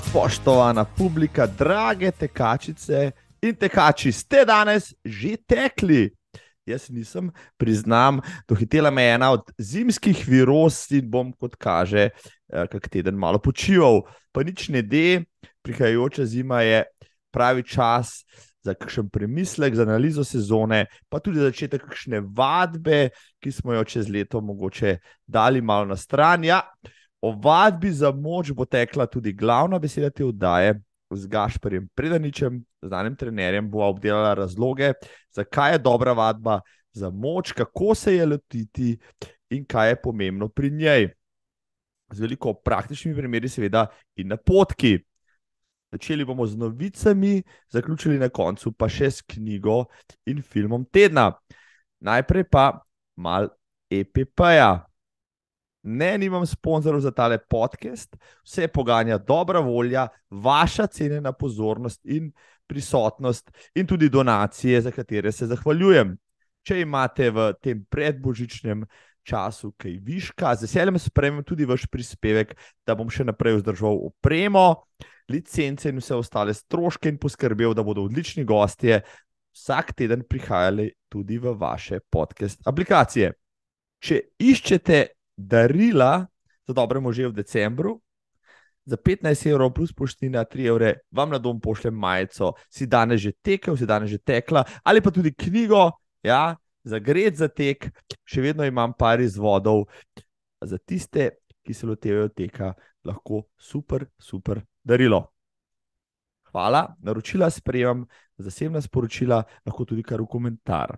Spoštovana publika, drage tekačice in tekači, ste danes že tekli? Jaz nisem, priznam, dohitela me je ena od zimskih viroz in bom, kot kaže, kak teden malo počival. Pa nič ne de, prihajajoča zima je pravi čas za kakšen premislek, za analizo sezone, pa tudi začetek kakšne vadbe, ki smo jo čez leto mogoče dali malo na stran. Ja, o vadbi za moč bo tekla tudi glavna beseda te oddaje. Z Gašperjem Predaničem, znanim trenerjem, bo obdelala razloge, zakaj je dobra vadba za moč, kako se je lotiti in kaj je pomembno pri njej. Z veliko praktičnimi primeri, seveda, in napotki. Začeli bomo z novicami, zaključili na koncu pa še s knjigo in filmom tedna. Najprej pa mal EPP-ja. Ne, nimam sponzorov za tale podcast, vse poganja dobra volja, vaša cenjena pozornost in prisotnost in tudi donacije, za katere se zahvaljujem. Če imate v tem predbožičnem času kaj viška, z veseljem sprejmem tudi vaš prispevek, da bom še naprej vzdržal opremo, licence in vse ostale stroške in poskrbel, da bodo odlični gostje vsak teden prihajali tudi v vaše podcast aplikacije. Če iščete darila za dobre može v decembru, za 15 evrov plus poštnina 3 evre vam na dom pošljem majico, si danes že tekel, si danes že tekla, ali pa tudi knjigo, ja, za gred za tek, še vedno imam par izvodov za tiste, ki se lotevajo teka, lahko super darilo. Hvala, naročila sprejemam, zasebna sporočila, lahko tudi kar v komentar.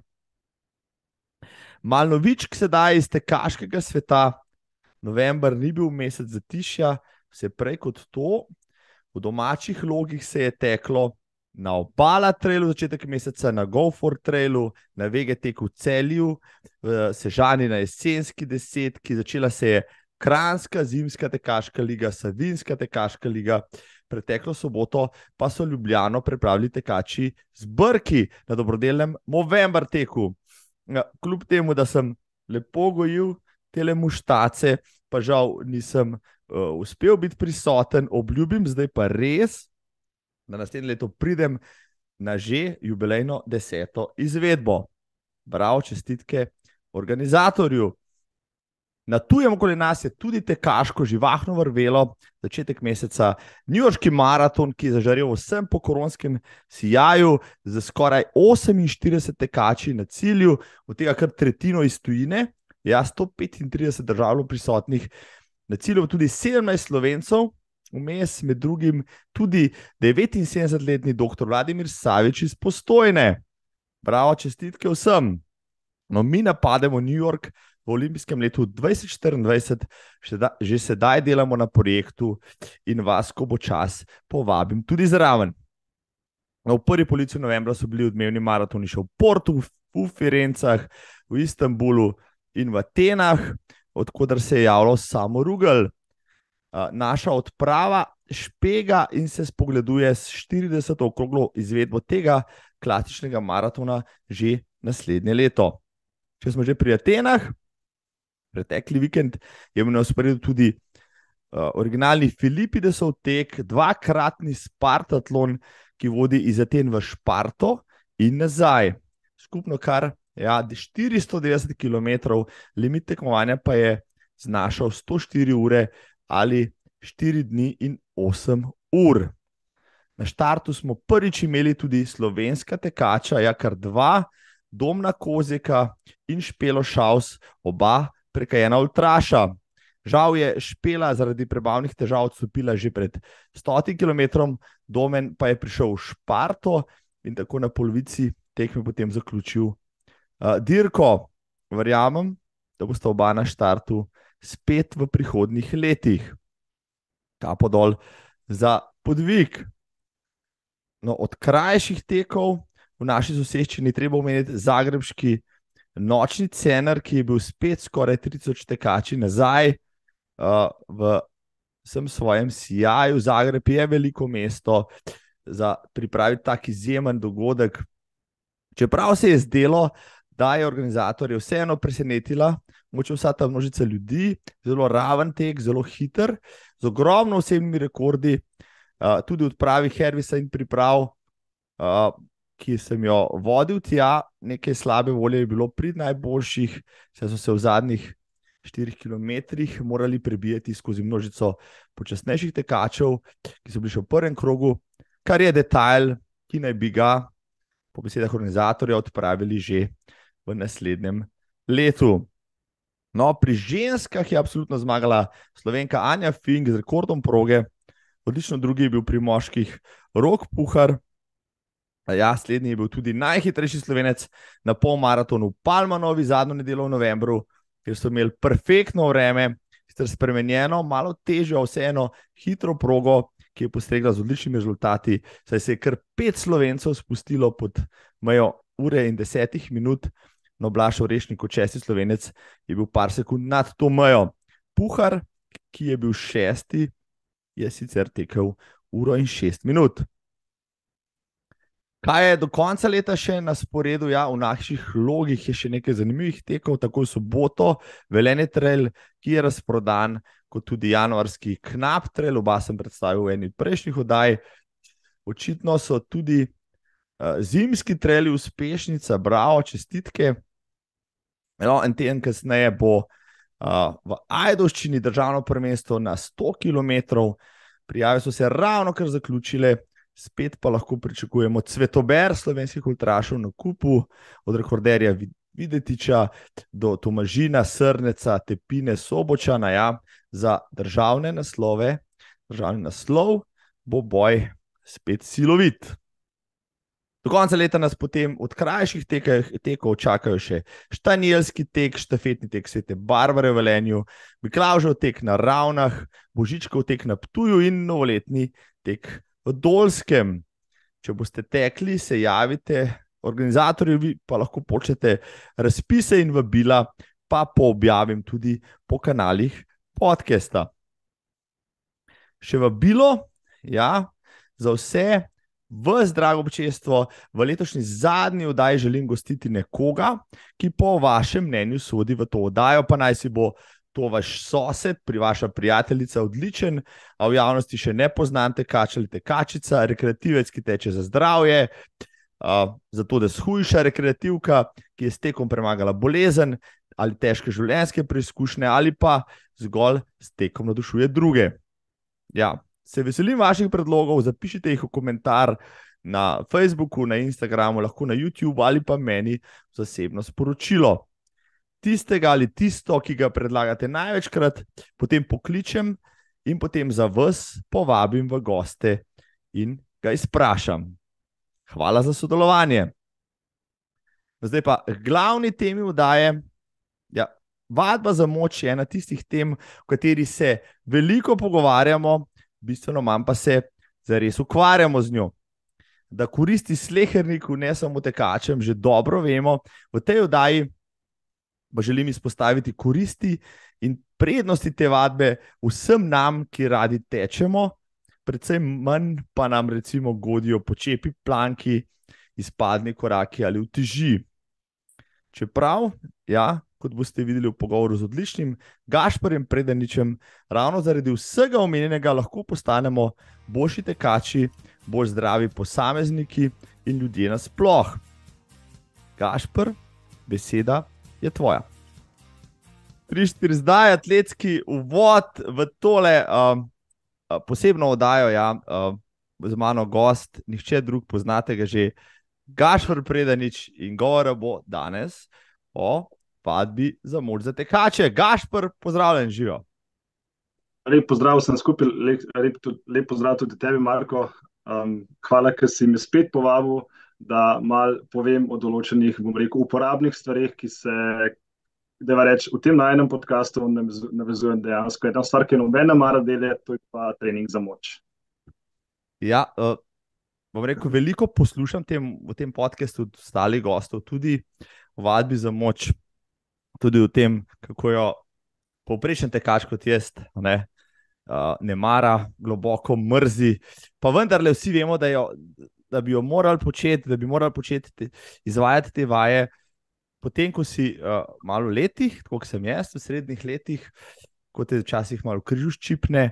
Mal novičk sedaj iz tekaškega sveta. November ni bil mesec zatišja, vse prej kot to. V domačih logih se je teklo na Obala trailu začetek meseca, na Go for trailu, na VGTK v Celju, v Sežani na jesenski desetki, začela se je Kranjska zimska tekaška liga, Savinjska tekaška liga. Preteklo soboto pa so Ljubljano pripravili tekači z Brki na dobrodelnem Movember teku. Kljub temu, da sem lepo gojil tele muštace, pa žal nisem uspel biti prisoten, obljubim zdaj pa res, da naslednje leto pridem na že jubilejno 10. izvedbo. Bravo, čestitke organizatorju. Na tujem okoli nas je tudi tekaško živahno vrvelo, začetek meseca newyorški maraton, ki je zažarel vsem po koronskem sijaju, z skoraj 48 tekači na cilju, od tega kar tretjino iz tujine, 135 držav prisotnih, na cilju tudi 17 Slovencev, vmes med drugim tudi 79-letni dr. Vladimir Savič iz Postojne. Bravo, čestitke vsem. No, mi napademo New York v olimpijskem letu 2024, že sedaj delamo na projektu in vas, ko bo čas, povabim tudi zraven. No, v prvi polovici novembra so bili odmevni maratoni še v Portu, v Firencah, v Istanbulu in v Atenah, odkudar se je javljal Samo Rugel. Naša odprava špega in se spogleduje s 40. okroglo izvedbo tega klasičnega maratona že naslednje leto. Če smo že pri Atenah, pretekli vikend je v ospredju tudi originalni Filipidesov tek, dvakratni Spartatlon, ki vodi iz Aten v Šparto in nazaj. Skupno kar 490 km, limit tekmovanja pa je znašal 104 ure ali 4 dni in 8 ur. Na štartu smo prvič imeli tudi slovenska tekača, kar dva, Domna Kozeka in Špelo Šaus, oba prekajena ultraša. Žal je Špela zaradi prebavnih težav odstopila že pred 100 km, Domen pa je prišel v Šparto in tako na polovici tekme potem zaključil dirko. Verjamem, da bosta oba na štartu spet v prihodnjih letih. Kapo dol za podvig. No, od krajših tekov v naši soseščini treba omeniti zagrebški nočni cenar, ki je bil spet skoraj 3000 tekači nazaj v vsem svojem sijaju. Zagreb je veliko mesto za pripraviti tak izjemen dogodek. Čeprav se je zdelo, da je organizatorje vseeno presenetila mogoče vsa ta množica ljudi, zelo raven tek, zelo hiter, z ogromno osebnimi rekordi, tudi odpravi Hervisa in priprav, ki sem jo vodil tja, nekaj slabe volje je bilo pri najboljših, saj so se v zadnjih 4 kilometrih morali prebijati skozi množico počasnejših tekačev, ki so bili še v prvem krogu, kar je detajl, ki naj bi ga po besedah organizatorja odpravili že v naslednjem letu. No, pri ženskah je absolutno zmagala Slovenka Anja Fink z rekordom proge, odlično drugi je bil pri moških Rok Puhar. Ja, slednji je bil tudi najhitrejši Slovenec na polmaratonu v Palmanovi zadnjo nedeljo v novembru, kjer so imeli perfektno vreme, sicer spremenjeno, malo težjo, a vseeno hitro progo, ki je postregla z odličnimi rezultati, saj se je kar 5 Slovencev spustilo pod mejo ure in 10 minut, no Blaž Orešnik kot 6. Slovenec je bil par sekund nad to mejo. Puhar, ki je bil 6., je sicer tekel 1:06 minut. Kaj je do konca leta še na sporedu? Ja, v naših logih je še nekaj zanimivih tekov, tako v soboto Velenje trail, ki je razprodan, kot tudi januarski Knap trail, oba sem predstavil v eni od prejšnjih oddaj. Očitno so tudi zimski traili uspešnica, bravo, čestitke. No, en teden kasneje bo v Ajdovščini državno prvenstvo na 100 km, prijave so se ravno kar zaključile, spet pa lahko pričakujemo cvetober slovenskih ultrašov na kupu, od rekorderja Videtiča do Tomažina, Srneca, Tepine, Sobočana, ja, za državne naslove. Državni naslov bo boj spet silovit. Do konca leta nas potem od krajših tekov čakajo še Štanjelski tek, štafetni tek Svete Barbare v Velenju, Miklavžev tek na Ravnah, Božičkov tek na Ptuju in novoletni tek v Dolskem. Če boste tekli, se javite, organizatorji pa lahko počnete razpise in vabila, pa poobjavim tudi po kanalih podcasta. Še vabilo, ja, za vse vas, drago občestvo, v letošnji zadnji oddaji želim gostiti nekoga, ki po vašem mnenju sodi v to oddajo, pa naj si bo to vaš sosed, vaša prijateljica odličen, a v javnosti še ne poznan tekač ali tekačica, rekreativec, ki teče za zdravje, zato da shujša, rekreativka, ki je s tekom premagala bolezen ali težke življenjske preizkušnje ali pa zgolj s tekom navdušuje druge. Ja, se veselim vaših predlogov, zapišite jih v komentar na Facebooku, na Instagramu, lahko na YouTube ali pa meni zasebno sporočilo. Tistega ali tisto, ki ga predlagate največkrat, potem pokličem in potem za vas povabim v goste in ga izprašam. Hvala za sodelovanje. Zdaj pa glavni temi oddaje. Ja, vadba za moč je ena tistih tem, v kateri se veliko pogovarjamo, bistveno manj pa se zares ukvarjamo z njo. Da koristi sleherniku, ne samo tekačem, že dobro vemo. V tej oddaji pa želim izpostaviti koristi in prednosti te vadbe vsem nam, ki radi tečemo, predvsem manj pa nam recimo godijo počepi, planki, izpadni koraki ali uteži. Čeprav, ja, kot boste videli v pogovoru z odličnim Gašperjem Predaničem, ravno zaradi vsega omenjenega lahko postanemo boljši tekači, bolj zdravi posamezniki in ljudje nasploh. Gašper, beseda je tvoja. 3-4 zdaj atletski uvod v tole posebno oddajo, ja, z mano gost, nihče drug, poznate ga že, Gašper Predanič, in govora bo danes o vadbi za moč za tekače. Gašper, pozdravljen, živijo. Lep pozdrav vsem skupaj, lep pozdrav tudi tebi, Marko. Hvala, ker si me spet povabil, da malo povem o določenih, bom rekel, uporabnih stvareh, ki se, dajva reči, v tem najnem podcastu navezujem dejansko. Ena stvar, ki nobena mara dela, to je pa trening za moč. Ja, bom rekel, veliko poslušam v tem podcastu od ostalih gostov, tudi o vadbi za moč, tudi o tem, kako jo povprečen tekač kot jaz ne mara, globoko mrzi, pa vendarle vsi vemo, da bi jo morali početi, izvajati te vaje, potem, ko si malo v letih, tako kot sem jaz v srednjih letih, ko te včasih malo križu ščipne,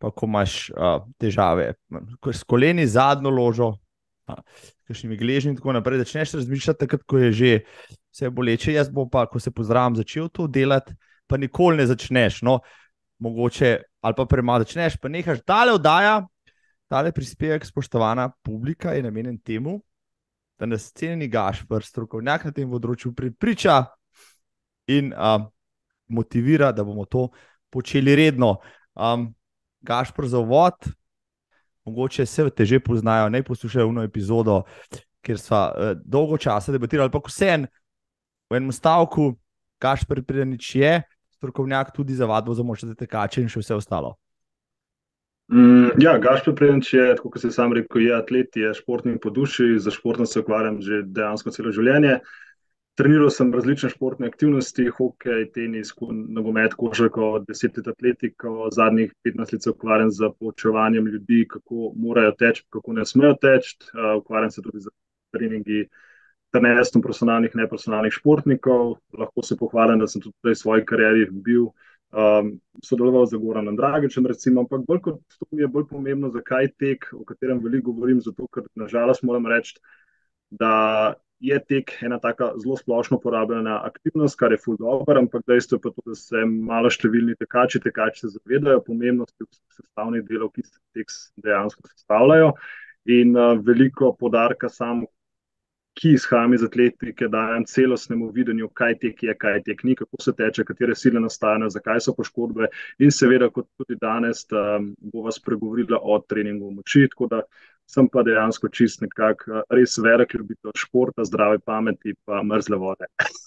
pa ko imaš težave s koleni, zadnjo ložo, kakšnimi gležnji in tako naprej, začneš razmišljati takrat, ko je že vse boleče. Jaz bom pa, ko se pozdravim, začel to delati, pa nikoli ne začneš. No, mogoče, ali pa premalo začneš, pa nehaš. Tale oddaja, tale prispevek, spoštovana publika, je namenjen temu, da nas cenjeni Gašper, strokovnjak na tem področju, prepriča in motivira, da bomo to počeli redno. Gašper, za uvod, mogoče se te že poznajo, ne poslušajo eno epizodo, kjer so dolgo časa debatirali, pa vseeno v enem stavku, Gašper Predanič je strokovnjak tudi za vadbo za močne tekače in še vse ostalo. Ja, Gašper Predanič je, tako kot si sam rekel, je atlet, je športnik po duši, za športom se ukvarjam že dejansko celo življenje. Treniral sem različne športne aktivnosti, hokej, tenis, nogomet, košarko, 10 let atletiko, zadnjih 15 let se ukvarjam z poučevanjem ljudi, kako morajo teči, kako ne smejo teči. Ukvarjam se tudi z treningi, trenerstvom profesionalnih, neprofesionalnih športnikov. Lahko se pohvalim, da sem tudi v svoji karieri bil sodeloval z Goranom Dragićem, recimo, ampak bolj kot to mi je bolj pomembno, zakaj tek, o katerem veliko govorim, zato ker nažalost moram reči, da je tek ena taka zelo splošno uporabljena aktivnost, kar je ful dobro, ampak dejstvo je pa to, da se malo številni tekači se zavedajo pomembnosti vseh sestavnih delov, ki se tek dejansko sestavljajo, in veliko poudarka samo, ki izhajam iz atletike, dajem celostnemu videnju, kaj tek je, kaj tek ni, kako se teče, katere sile nastajajo, zakaj so poškodbe, in seveda, kot tudi danes, bova spregovorila o treningu moči, tako da sem pa dejansko čist nekak res velik ljubitelj športa, zdrave pameti pa mrzle vode.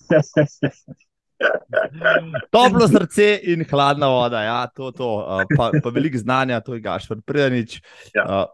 Toplo srce in hladna voda, ja, to. Pa veliko znanja, to je Gašper Predanič. Ja,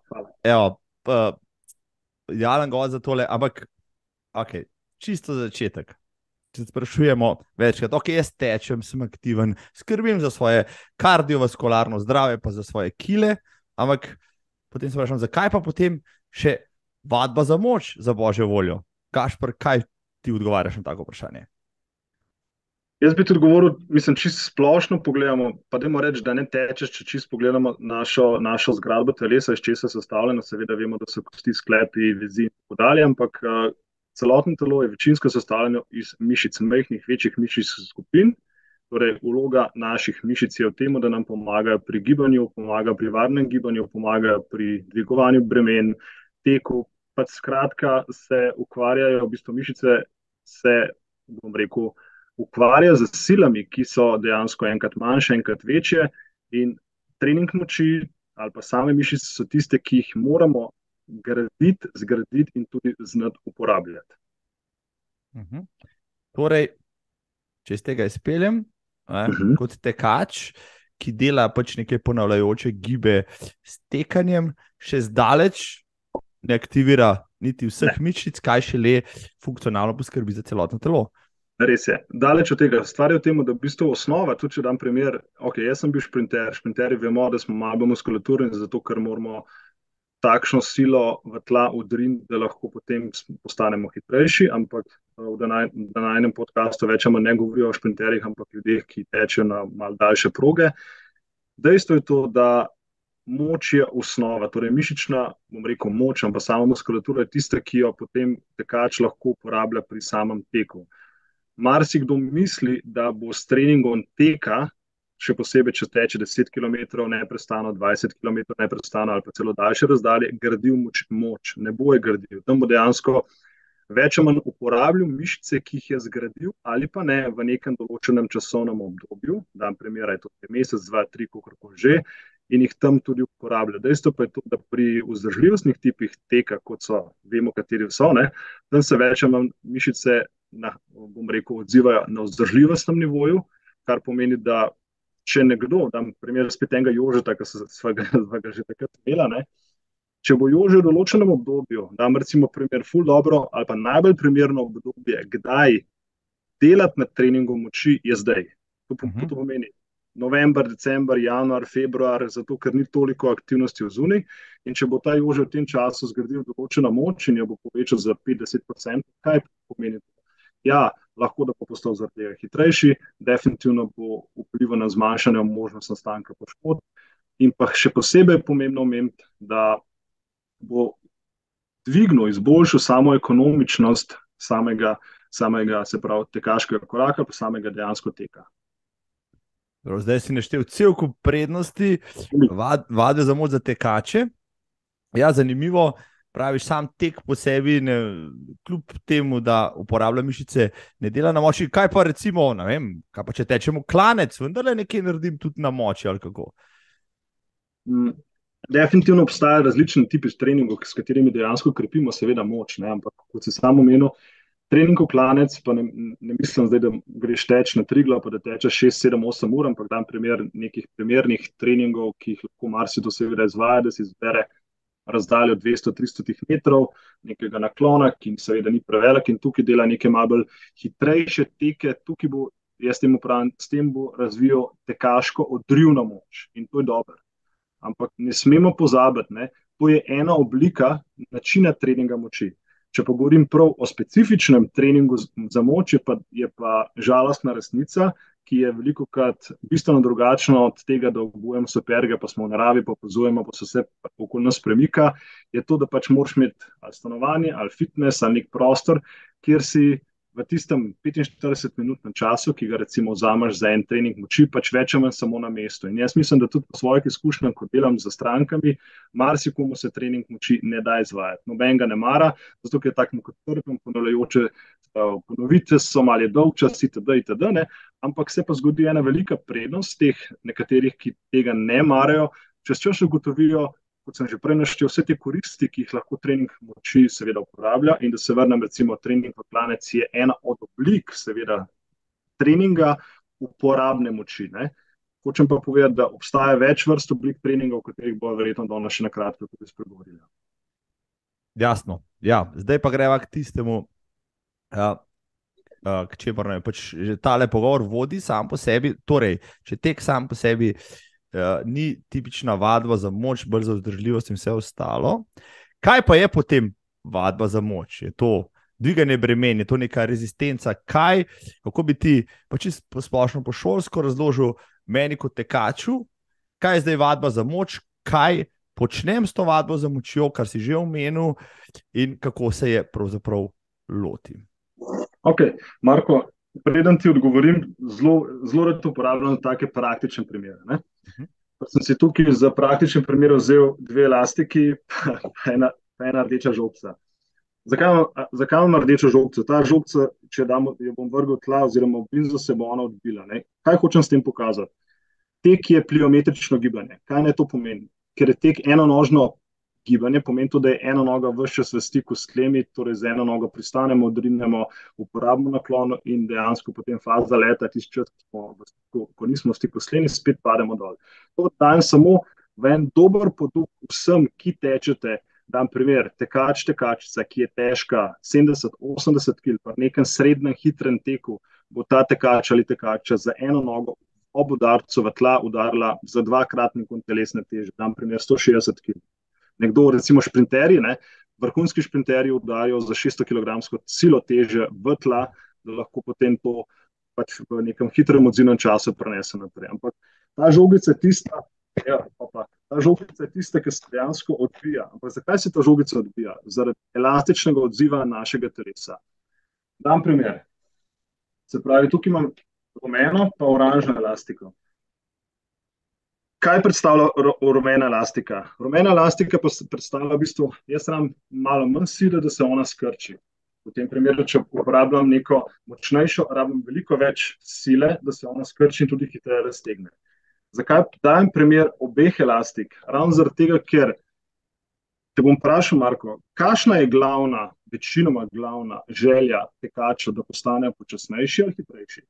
Jalen gost za tole, ampak ok, čisto za začetek. Če sprašujemo večkrat, ok, jaz tečem, sem aktiven, skrbim za svoje kardiovaskularno zdravje, pa za svoje kile, ampak potem se vprašam, zakaj pa potem še vadba za moč, za božjo voljo? Gašper, kaj ti odgovarjaš na tako vprašanje? Jaz bi tudi govoril, mislim, čisto splošno pogledamo, pa dajmo reči, da ne tečeš, če čisto pogledamo našo zgradbo telesa, iz česa je sestavljeno, seveda vemo, da so kosti, sklepi, vezi in tako dalje, ampak celotno telo je večinsko sestavljeno iz mišic, majhnih, večjih mišic skupin. Torej, vloga naših mišic je v tem, da nam pomagajo pri gibanju, pomagajo pri varnem gibanju, pomagajo pri dvigovanju bremen, teku. Pa skratka se ukvarjajo, v bistvu mišice se, bom rekel, ukvarjajo z silami, ki so dejansko enkrat manjše, enkrat večje, in trening moči ali pa same mišice so tiste, ki jih moramo zgraditi in tudi znati uporabljati. Torej, če iz tega izpeljem, kot tekač, ki dela pač neke ponavljajoče gibe s tekanjem, še zdaleč ne aktivira niti vseh mišic, kaj šele funkcionalno poskrbi za celotno telo. Res je. Daleč od tega. Stvar je v tem, da v bistvu osnova, tudi če dam primer, ok, jaz sem bil šprinter, šprinterji vemo, da smo malo muskulaturni, zato ker moramo takšno silo v tla udriniti, da lahko potem postanemo hitrejši, ampak v današnjem podcastu več ali manj ne govorijo o šprinterjih, ampak ljudeh, ki tečejo na malo daljše proge. Dejstvo je to, da moč je osnova, torej mišična, bom rekel, moč, ampak sama muskulatura je tista, ki jo potem tekač lahko uporablja pri samem teku. Marsikdo misli, da bo s treningom teka, še posebej, če teče 10 km neprestano, 20 km neprestano ali pa celo daljše razdalje, gradil moč. Ne bo je gradil. Tam bo dejansko več ali manj uporabljal mišice, ki jih je zgradil, ali pa ne v nekem določenem časovnem obdobju, dam primer, je to mesec, 2, 3, kakorkoli že, in jih tam tudi uporablja. Dejstvo pa je to, da pri vzdržljivostnih tipih teka, kot so, vemo, kateri so, tam se več ali manj mišice, bom rekel, odzivajo na vzdržljivostnem nivoju, kar pomeni, da če nekdo, dam primer spet enega Jožeta, ki sva ga že takrat imela, če bo Jože v določenem obdobju, dam recimo primer ful dobro ali pa najbolj primerno obdobje, kdaj delati na treningu moči, je zdaj. To pomeni november, december, januar, februar, zato ker ni toliko aktivnosti v zunaj, in če bo ta Jože v tem času zgradil določena moč in jo bo povečal za 50%, kaj pomeni to? Ja, lahko da bo postal zaradi tega hitrejši, definitivno bo vplival na zmanjšanje možnosti nastanka poškodb, In pa še posebej pomembno omeniti, da bo dvignil, izboljšal samo ekonomičnost samega se pravi, tekaškega koraka, pa samega dejansko teka. Zdaj si naštel cel kup prednosti, vadbe za moč za tekače. Ja, zanimivo, praviš, sam tek po sebi, kljub temu, da uporablja mišice, ne dela na moči. Kaj pa recimo, ne vem, kaj pa če tečemo klanec, vendarle nekaj naredim tudi na moči ali kako? Definitivno obstajajo različni tipi treningov, s katerimi dejansko krepimo seveda moč, ne? Ampak kot si sam omenil, treningov klanec, pa ne mislim zdaj, da greš teč na Triglav, pa da tečeš 6, 7, 8 ur, ampak dam primer nekih primernih treningov, ki jih lahko marsikdo seveda izvaja, da si izbere razdaljo 200-300 metrov, nekega naklona, ki seveda ni prevelik in tukaj dela neke malo bolj hitrejše teke, tukaj bo, jaz temu pravim, s tem bo razvijal tekaško odrivno moč in to je dobro. Ampak ne smemo pozabiti, ne, to je ena oblika načina treninga moči. Če pa govorim prav o specifičnem treningu za moč, je pa žalostna resnica, ki je velikokrat bistveno drugačna od tega, da obujemo superge, pa smo v naravi, pa opazujemo, pa se vse okoli nas premika, je to, da pač moraš imeti ali stanovanje, ali fitness, ali nek prostor, kjer si v tistem 45-minutnem času, ki ga recimo vzameš za en trening moči, pač več ali manj samo na mestu. In jaz mislim, da tudi po svojih izkušnjah, ko delam za strankami, marsikomu se trening moči ne da izvajati. Noben ga ne mara, zato ker je tako mukotrpen, ponavljajoče ponovitve so, malo je dolgčas, itd., ne? Ampak se pa zgodi ena velika prednost teh nekaterih, ki tega ne marajo, čez čas ugotovijo, kot sem že prej naštel, vse te koristi, ki jih lahko trening moči seveda uporablja, in da se vrnem recimo trening v klanec je ena od oblik seveda treninga uporabne moči, ne. Hočem pa povedati, da obstaja več vrst oblik treninga, o katerih bo verjetno danes še na kratko tudi spregovorila. Jasno, ja, zdaj pa greva k tistemu, k čemur pač že tale pogovor vodi sam po sebi, torej, če tek sam po sebi ni tipična vadba za moč, bolj za vzdržljivost in vse ostalo. Kaj pa je potem vadba za moč? Je to dviganje bremen, je to neka rezistenca? Kako bi ti pač splošno po šolsko razložil meni kot tekaču, kaj je zdaj vadba za moč, kaj počnem s to vadbo za močjo, kar si že omenil, in kako se je pravzaprav lotim? Ok, Marko, preden ti odgovorim, zelo rad uporabljam take praktične primere, ne? Sem si tukaj za praktičen primer vzel 2 elastiki, pa ena rdeča žolca. Zakaj imam rdečo žolco? Ta žolca, če jo bom vrgel tla oziroma blizu, se bo ona odbila, ne? Kaj hočem s tem pokazati? Tek je pliometrično gibanje. Kaj naj to pomeni? Ker je tek enonožno gibanje, pomeni to, da je ena noga ves čas v stiku s tlemi, torej z eno nogo pristanemo, odrinemo, uporabimo naklon in dejansko potem faza leta, tisti čas, ko nismo v stiku s tlemi, spet pademo dol. To dajem samo v en dober poduk vsem, ki tečete, dam primer, tekačica, ki je težka 70-80 kg, pa v nekem srednjem hitrem teku bo ta tekač ali tekačica za eno nogo ob udarcu v tla udarila za 2-kratnikom telesne teže, dam primer 160 kg. Nekdo, recimo šprinterji, ne, vrhunski šprinterji udarijo za 600 kg silo teže v tla, da lahko potem to pač v nekem hitrem odzivnem času prenese naprej. Ampak ta žogica je tista, ki se dejansko odvija. Ampak zakaj se ta žogica odvija? Zaradi elastičnega odziva našega telesa. Dam primer. Se pravi, tukaj imam rumeno pa oranžno elastiko. Kaj predstavlja rumena elastika? Rumena elastika pa predstavlja v bistvu, jaz rabim malo manj sile, da se ona skrči. V tem primeru, če uporabljam neko močnejšo, rabim veliko več sile, da se ona skrči in tudi hitreje raztegne. Zakaj dajem primer obeh elastik? Ravno zaradi tega, ker te bom vprašal, Marko, kakšna je večinoma glavna želja tekača, da postanejo počasnejši ali hitrejši?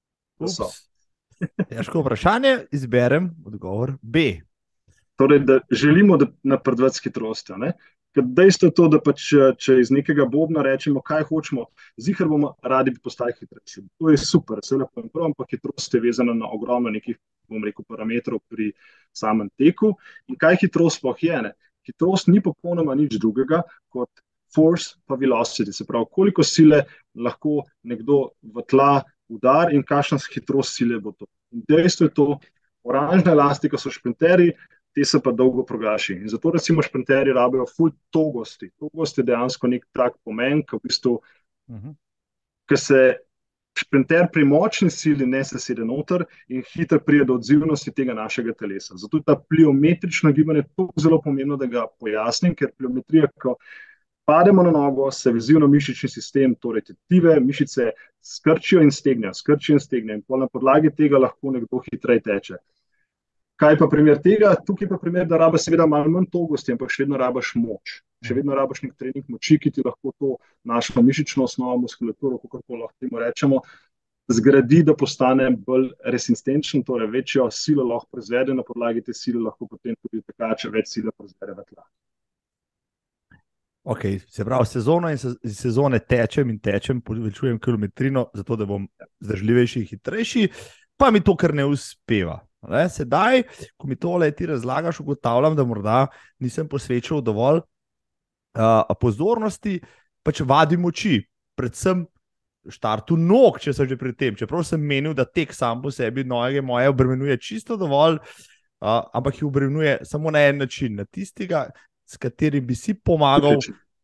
Težko vprašanje, izberem odgovor B. Torej, da želimo napredovati s hitrostjo, ne? Ker dejstvo je to, da pač, če iz nekega bobna rečemo, kaj hočemo, ziher bomo radi postali hitrejši. To je super, vse lepo in prav, ampak hitrost je vezana na ogromno nekih, bom rekel, parametrov pri samem teku. In kaj hitrost sploh je, ne? Hitrost ni popolnoma nič drugega kot force pa velocity, se pravi, koliko sile lahko nekdo v tla udar in kakšna hitrost sile bo to. In dejstvo je to, oranžna elastika so šprinterji, te se pa dolgo progaši. In zato recimo šprinterji rabijo ful togosti. Togost je dejansko nek tak pomen, ki v bistvu, ki se šprinter pri močni sili ne sesede noter in hitro pride do odzivnosti tega našega telesa. Zato je ta pliometrično gibanje tako zelo pomembno, da ga pojasnim, ker pliometrija, ko pademo na nogo, se vezivno-mišični sistem, torej tetive, mišice skrčijo in stegnejo, in na podlagi tega lahko nekdo hitreje teče. Kaj pa primer tega? Tukaj pa primer, da rabiš seveda malo manj togosti, ampak še vedno rabiš moč. Še vedno rabiš nek trening moči, ki ti lahko to našo mišično osnovo, muskulaturo, kako lahko temu rečemo, zgradi, da postane bolj rezistenčen, torej večjo silo lahko proizvede, na podlagi te sile lahko potem tudi tekače več sile proizvede v tla. Ok, se pravi, sezone tečem, povečujem kilometrino, zato da bom zdržljivejši in hitrejši, pa mi to kar ne uspeva. Sedaj, ko mi tole ti razlagaš, ugotavljam, da morda nisem posvečal dovolj pozornosti, pač vadim moči, predvsem štartu nog, če sem že pri tem. Čeprav sem menil, da tek sam po sebi noge moje obremenjuje čisto dovolj, ampak jih obremenjuje samo na en način, na tistega, s katerim bi si pomagal,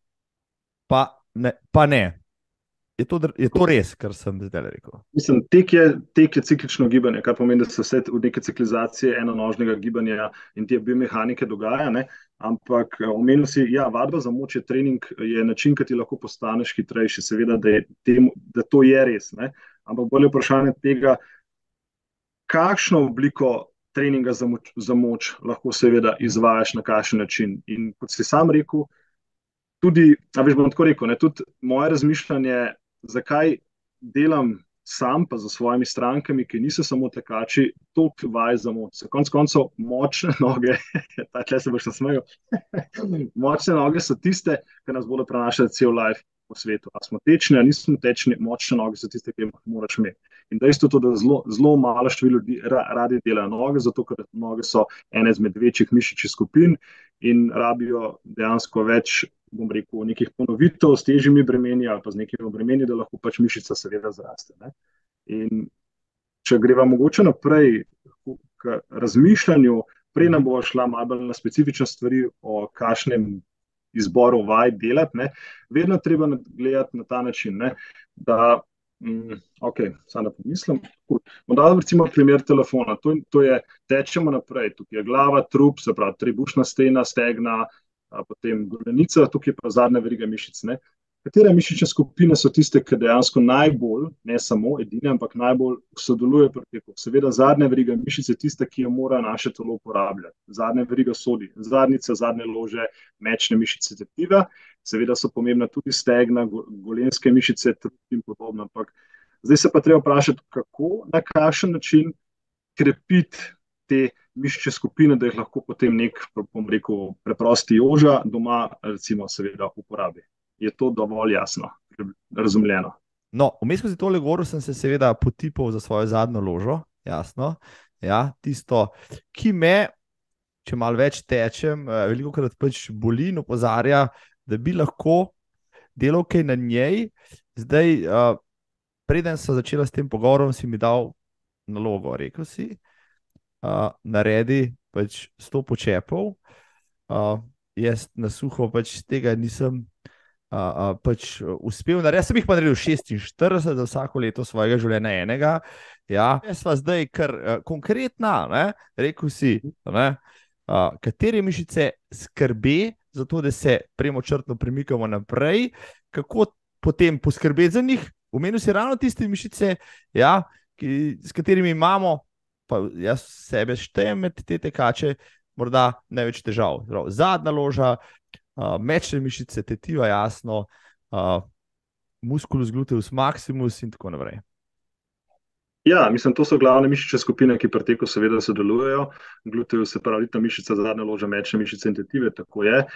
pa ne. Je to res, kar sem zdaj rekel? Mislim, tek je ciklično gibanje, kar pomeni, da se vse v neke ciklizacije enonožnega gibanja in te biomehanike dogaja, ne? Ampak omenil si, ja, vadba za moč je trening, je način, ki ti lahko postaneš hitrejši, seveda, da to je res, ne? Ampak bolje vprašanje tega, kakšno obliko treninga za moč lahko seveda izvajaš na kakšen način. In kot si sam rekel, tudi, bom tako rekel, ne, tudi moje razmišljanje, zakaj delam sam, pa za svojimi strankami, ki niso samo tekači, toliko vaj za moč. Konec koncev, močne noge, takle se boš nasmejal, močne noge so tiste, ki nas bodo prenašali cel life po svetu. A smo tečni, a nismo tečni, močne noge so tiste, ki jih moraš imeti. In dejstvo je to, da zelo malo število ljudi radi delajo noge, zato ker noge so ene izmed večjih mišičnih skupin in rabijo dejansko več, bom rekel, nekih ponovitev s težjimi bremeni ali pa z nekimi bremeni, da lahko pač mišica seveda zraste. Ne? In če greva mogoče naprej k razmišljanju, prej nam bo šla malo bolj na specifične stvari o kakšnem izboru vaj delati, ne? Vedno treba gledati na ta način, ne? Da ok, samo da pomislim. Bom dal recimo primer telefona. To je, tečemo naprej, tukaj je glava, trup, se pravi trebušna stena, stegna, potem golenica, tukaj pa zadnja veriga mišic. Ne? Katere mišične skupine so tiste, ki dejansko najbolj, ne samo edine, ampak najbolj sodelujejo pri teku? Seveda zadnja veriga mišic je tista, ki jo mora naše telo uporabljati. Zadnja veriga sodi zadnjice, zadnje lože, mečne mišice tetiva. Seveda so pomembna tudi stegna, golenske mišice in podobno. Ampak zdaj se pa treba vprašati, kako, na kakšen način krepiti te mišične skupine, da jih lahko potem nek, bom rekel, preprosti joža doma, recimo, seveda uporabi. Je to dovolj jasno, razumljeno? No, vmes, ko si tole govoril, sem se seveda potipal za svojo zadnjo ložo, jasno. Ja, tisto, ki me, če malo več tečem, velikokrat pač boli in opozarja, da bi lahko delal kaj na njej. Zdaj, preden sem začela s tem pogovorom, si mi dal nalogo, rekel si, naredi pač 100 počepov. Jaz na suho pač tega nisem pač uspel narediti. Sem jih pa naredil 46 za vsako leto svojega življenja enega. Ja, jaz pa zdaj kar konkretna, ne? Rekel si, ne? Katere mišice skrbi za to, da se premočrtno premikamo naprej, kako potem poskrbeti za njih. Omenil si ravno tiste mišice, ja, s katerimi imamo, pa jaz sebe štejem med te tekače, morda največ težav. Zadnja loža, mečne mišice, tetiva, jasno, musculus gluteus maximus in tako naprej. Ja, mislim, to so glavne mišične skupine, ki pri teku seveda sodelujejo. Gluteus se pravi, ta mišica, zadnja loža, mečne mišice in tetive, tako je.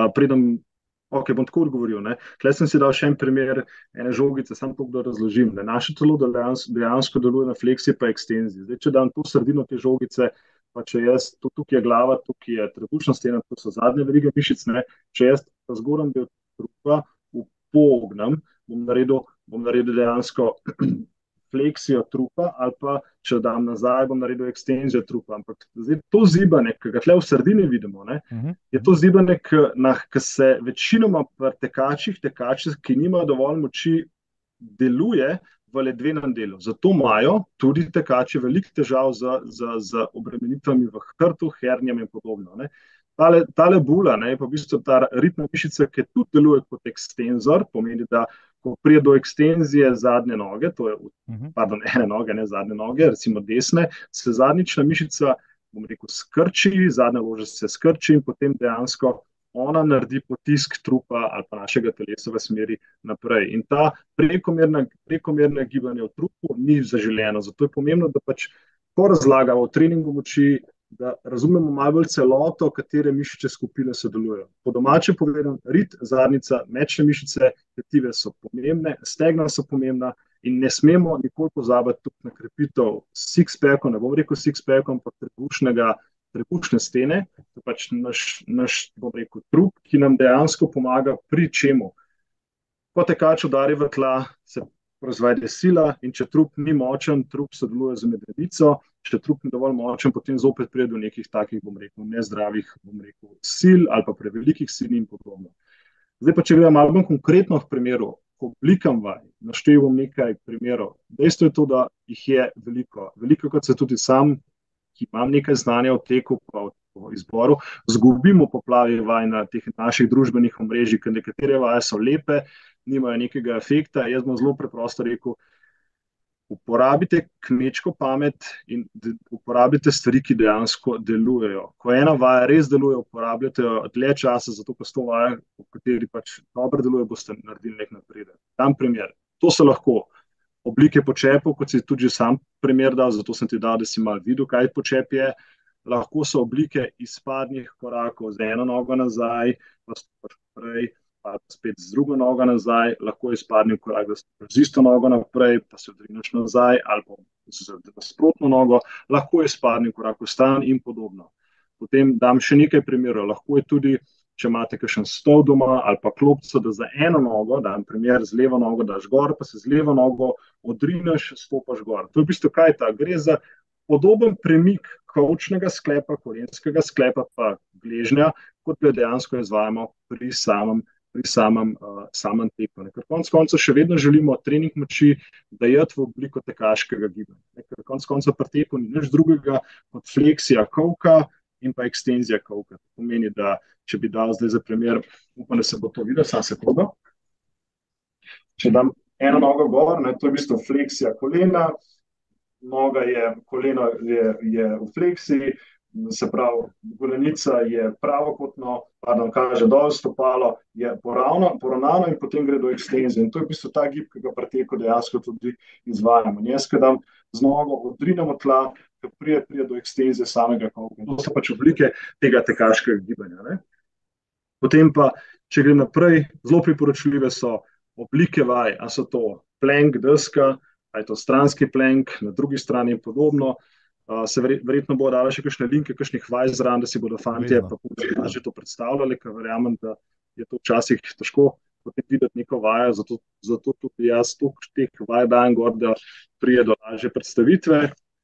Ok, bom tako odgovoril. Tukaj sem si dal še en primer ene žogice, samo to, da razložim. Ne. Naše telo dejansko deluje na fleksiji pa ekstenziji. Zdaj, če dam tu sredino te žogice, pa če jaz, tukaj je glava, tukaj je trebušna stena, to so zadnje verige mišic, ne. Če jaz ta zgornji del trupa upognem, bom naredil dejansko fleksijo trupa, ali pa če dam nazaj, bom naredil ekstenzijo trupa. Ampak zdaj, to zibanje, ki ga tle v sredini vidimo, ne, je to zibanje, ki se večinoma pri tekačih, ki nimajo dovolj moči, deluje v ledvenem delu. Zato imajo tudi tekači veliko težav z obremenitvami v hrbtu, hernijami in podobno. Ne. Tale bula, ne, je pa v bistvu ta ritna mišica, ki tudi deluje kot ekstenzor, pomeni, da ko prije do ekstenzije zadnje noge, to je, pardon, ene noge, ne zadnje noge, recimo desne, se zadnjična mišica, bom rekel, skrči, zadnja loža se skrči in potem dejansko ona naredi potisk trupa ali pa našega telesa v smeri naprej. In ta prekomerna gibanje v trupu ni zaželeno. Zato je pomembno, da pač, ko razlagamo o treningu moči, da razumemo malo bolj celoto, katere mišične skupine sodelujejo. Po domače povedano, rit, zadnjica, mečne mišice, tetive so pomembne, stegna so pomembna in ne smemo nikoli pozabiti tudi na krepitev six-packom, ne bom rekel six-packom, ampak trebušne stene, to je pač naš, bom rekel, trup, ki nam dejansko pomaga pri čemu. Ko tekač udari v tla, se proizvede sila in če trup ni močen, trup sodeluje z medenico, če trup ni dovolj močen, potem zopet pride do nekih takih, bom rekel, nezdravih, bom rekel, sil ali pa prevelikih sil in podobno. Zdaj pa, če gledam malo bolj konkretno v primeru, ko oblikam vaj, naštel bom nekaj primerov. Dejstvo je to, da jih je veliko. Veliko, kot se tudi sam, ki imam nekaj znanja o teku pa o izboru, zgubimo poplavi vaj na teh naših družbenih omrežjih, ker nekatere vaje so lepe, nimajo nekega efekta. Jaz bom zelo preprosto rekel, uporabite kmečko pamet in uporabite stvari, ki dejansko delujejo. Ko ena vaja res deluje, uporabljate jo dlje časa, zato ko s to vajo, v kateri pač dobro deluje, boste naredili nek napredek. Dam primer. To so lahko oblike počepov, kot si tudi sam primer dal, zato sem ti dal, da si malo videl, kaj počep je. Lahko so oblike izpadnih korakov z eno nogo nazaj, pa stopaš naprej, pa spet z drugo nogo nazaj, lahko je izpadni korak, da stopaš z isto nogo naprej, pa se odrineš nazaj, ali pa z nasprotno nogo, lahko je izpadni korak v stan in podobno. Potem dam še nekaj primerov, lahko je tudi, če imate kakšen stol doma ali pa klopco, da za eno nogo, dam primer, z levo nogo daš gor, pa se z levo nogo odrineš, stopaš gor. To je v bistvu kaj ta, gre za podoben premik kavčnega sklepa, kolenskega sklepa pa gležnja, kot ga dejansko izvajamo pri samem teku. Ker konec koncev še vedno želimo trening moči dajati v obliko tekaškega gibanja. Ker konec koncev pri teku ni nič drugega kot fleksija kolka in pa ekstenzija kolka. To pomeni, da če bi dal zdaj za primer, upam, da se bo to videl, samo sekundo. Če dam eno nogo gor, to je v bistvu fleksija kolena, koleno je v fleksiji, se pravi, golenica je pravokotno, kaže dol, stopalo je poravnano in potem gre do ekstenzije. In to je v bistvu ta gib, ki ga pri teku dejansko tudi izvajamo. Jaz, ko dam z nogo, odrinemo tla, ko pride do ekstenzije samega kolka. To so pač oblike tega tekaškega gibanja. Ne? Potem pa, če gre naprej, zelo priporočljive so oblike vaj, a so to plank, deska, a je to stranski plank, na drugi strani in podobno. Se verjetno bo dala še kakšne linke, kakšnih vaj zraven, da si bodo fantje pa že to predstavljali, ker verjamem, da je to včasih težko potem videti neko vajo, zato tudi jaz teh vaj dajem gor, da prije do lažje predstavitve.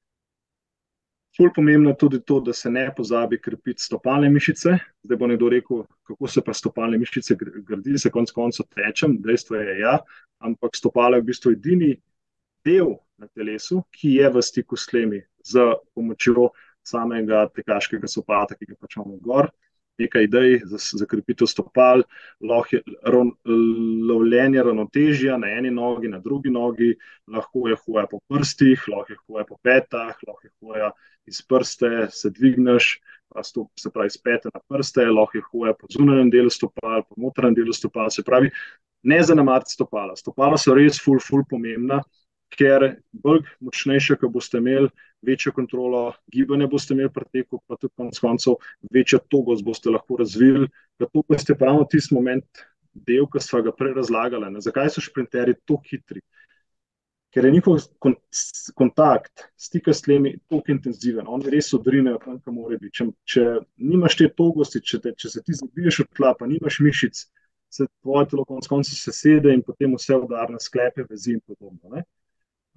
Ful pomembno je tudi to, da se ne pozabi krepiti stopalne mišice. Zdaj bo nekdo rekel, kako se pa stopalne mišice gradi, se konec koncev tečem, dejstvo je ja, ampak stopalo je v bistvu edini del na telesu, ki je v stiku s tlemi z pomočjo samega tekaškega sopata, ki ga pač imamo gor. Nekaj idej za krepitev stopal, lahko je lovljenje ravnotežja na eni nogi, na drugi nogi, lahko je hoja po prstih, lahko je hoja po petah, lahko je hoja iz prste, se dvigneš, se pravi iz pete na prste, lahko je hoja po zunanjem delu stopal, po notranjem delu stopal, se pravi, ne zanemariti stopala. Stopala so res ful pomembna, ker bolj močnejše, ko boste imeli, večjo kontrolo gibanja boste imeli pri teku, pa tudi konec koncev večjo togost boste lahko razvili. To je pravno tisti moment del, ki sva ga prej razlagali. Zakaj so šprinterji tako hitri? Ker je njihov kontakt, stika s tlemi tako intenziven, oni res odrinejo tam, kam mora biti. Če nimaš te togosti, če se ti zabiješ od tla, pa nimaš mišic, se tvoje telo konec koncev sesede in potem vse udarne sklepe, vezi in podobno.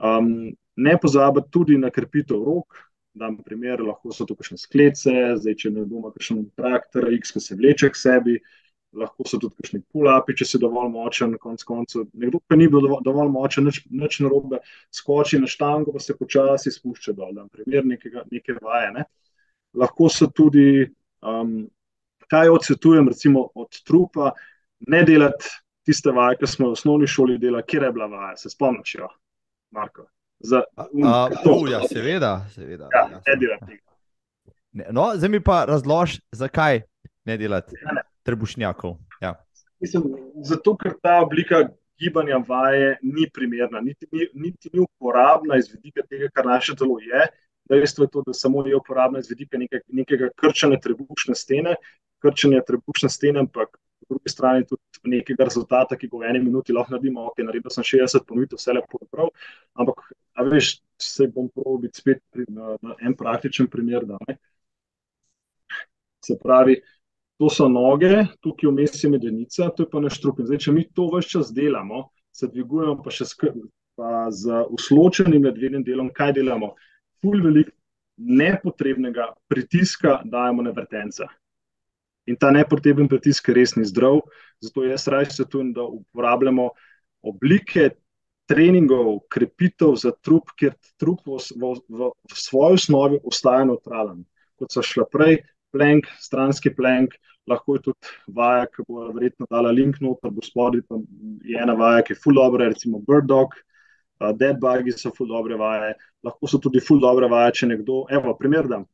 Ne pozabiti tudi na krepitev rok. Dam primer, lahko so to kakšne sklece, zdaj če nekdo ima kakšen traktor X, ki se vleče k sebi, lahko so tudi kakšni pull-upi, če si dovolj močen, konec koncev. Nekdo, ki ni bil dovolj močen, nič narobe, skoči na štango, pa se počasi spušča dol. Dam primer neke vaje. Ne. Lahko so tudi, kaj odsvetujem, recimo od trupa, ne delati tiste vaje, ki smo v osnovni šoli delali, kjer je bila vaja, se spomniš, jo, Marko? Ja, seveda. Ja, ne delati tega. No, zdaj mi pa razloži, zakaj ne delati trebušnjakov. Ja. Mislim, zato, ker ta oblika gibanja vaje ni primerna, niti ni uporabna iz vidika tega, kar naše telo je. Dejstvo je to, da samo je uporabna iz vidika nekega krčenja trebušne stene, ampak po drugi strani tudi nekega rezultata, ki ga v eni minuti lahko naredimo. Ok, naredil sem 60 ponovitev, vse lepo prav, ampak a veš, se bom probal biti spet na en praktičen primer. Da, ne? Se pravi, to so noge, tukaj vmes je medenica, to je pa naš trup. In zdaj, če mi to ves čas delamo, se dvigujemo pa še pa z usločenim medvednim delom, kaj delamo? Ful veliko nepotrebnega pritiska dajemo na vrtenca. In ta nepotreben pritisk res ni zdrav, zato jaz raje svetujem, da uporabljamo oblike treningov, krepitev za trup, kjer trup v svoji osnovi ostaja nevtralen. Kot so šla prej, plank, stranski plank, lahko je tudi vaja, ki bo verjetno dala link noter, bo spodaj, pa je ena vaja, ki je ful dobra, recimo bird dog, dead bugi so ful dobre vaje, lahko so tudi ful dobre vaje, če nekdo, evo, primer dam,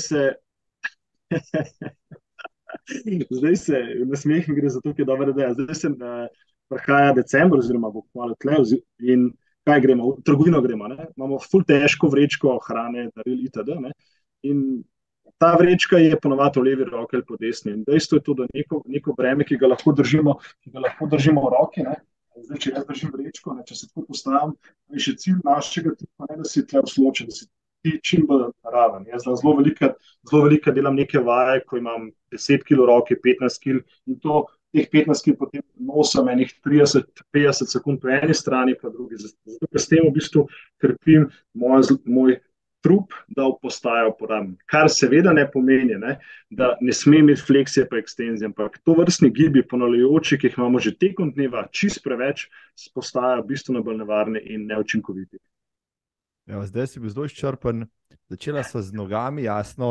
zdaj se nasmehim, gre za to, ki je dobra ideja, zdaj se prihaja december, oziroma bo kmalu tle, in kaj gremo, v trgovino gremo, ne? Imamo ful težko vrečko hrane, daril itd. Ne? In ta vrečka je ponovadi v levi roki ali po desni. In dejstvo je to, da neko breme, ki ga lahko držimo v roki, ne? Zdaj, če jaz držim vrečko, ne, če se tako postavim, je še cilj našega trupa, ne, da si tle usločen, da si ti čim bolj naraven. Jaz zelo veliko delam neke vaje, ko imam 10 kg roke, 15 kg in teh 15 kg potem nosim enih 30-50 sekund po eni strani, pa drugi. Zato, ker s tem v bistvu krepim moj trup, da postaja uporaben. Kar seveda ne pomeni, ne, da ne sme imeti fleksije pa ekstenzije, ampak to vrstni gibi ponavljajoči, ki jih imamo že tekom dneva čist preveč, postajajo bistveno bolj nevarni in neučinkoviti. Ja, zdaj si bil zelo izčrpen, začela sva z nogami, jasno,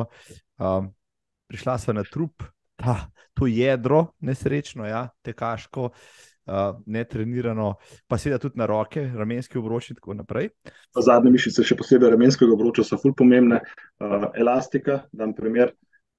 prišla sva na trup, to jedro nesrečno, ja, tekaško, netrenirano, pa seveda tudi na roke, ramenski obroč in tako naprej. Pa zadnje mišice, še posebej ramenskega obroča, so ful pomembne. Elastika, dam primer,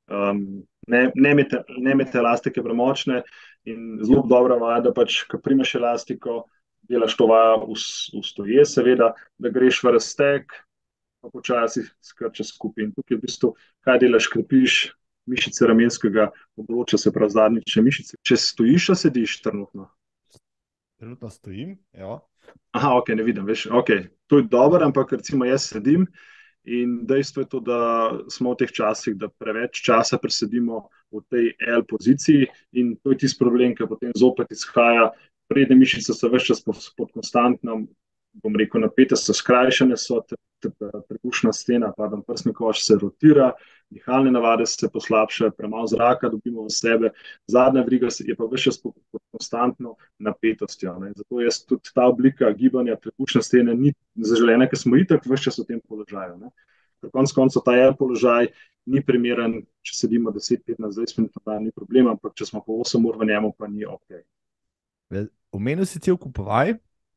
ne imete elastike premočne in zelo dobra vaja, da pač, ko primeš elastiko, delaš to vajo v stoje, seveda, da greš v razteg, pa počasi skrčaš skupaj. In tukaj v bistvu, kaj delaš, krepiš mišice ramenskega obroča, se pravi zadnjične mišice. Če stojiš, a sediš trenutno? Trenutno stojim, ja. Aha, ok, ne vidim, veš, ok, to je dobro, ampak recimo jaz sedim in dejstvo je to, da smo v teh časih, da preveč časa presedimo v tej L poziciji in to je tisti problem, ki potem zopet izhaja, prednje mišice so ves čas pod konstantno, bom rekel, napete so skrajšane, so trebušna stena, prsni koš se rotira, dihalne navade se poslabšajo, premalo zraka dobimo v sebe, zadnja veriga je pa ves čas pod konstantno napetostjo. Ne. Zato je tudi ta oblika gibanja trebušne stene ni zaželena, ker smo itak ves čas v tem položaju. Ne. Ker konec koncev ta položaj ni primeren, če sedimo 10, 15, 20 minut na dan, ni problem, ampak če smo po 8 ur v njemu, pa ni ok. Omenil si cel kup vaj.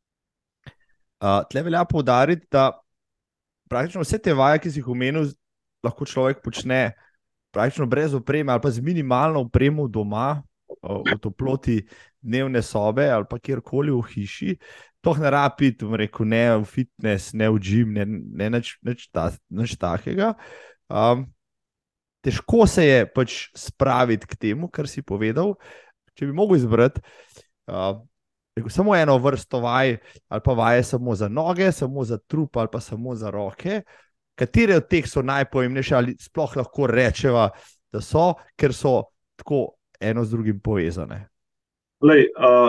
Tle velja poudariti, da praktično vse te vaje, ki si jih omenil, lahko človek počne praktično brez opreme ali pa z minimalno opremo doma, v toploti dnevne sobe ali pa kjerkoli v hiši. To ne rabi, rekel, ne v fitness, ne v gym, ne nič takega. Težko se je pač spraviti k temu, kar si povedal. Če bi mogel izbrati samo eno vrsto vaj, ali pa vaje samo za noge, samo za trup ali pa samo za roke, katere od teh so najpomembnejše ali sploh lahko rečeva, da so, ker so tako eno z drugim povezane? Lej,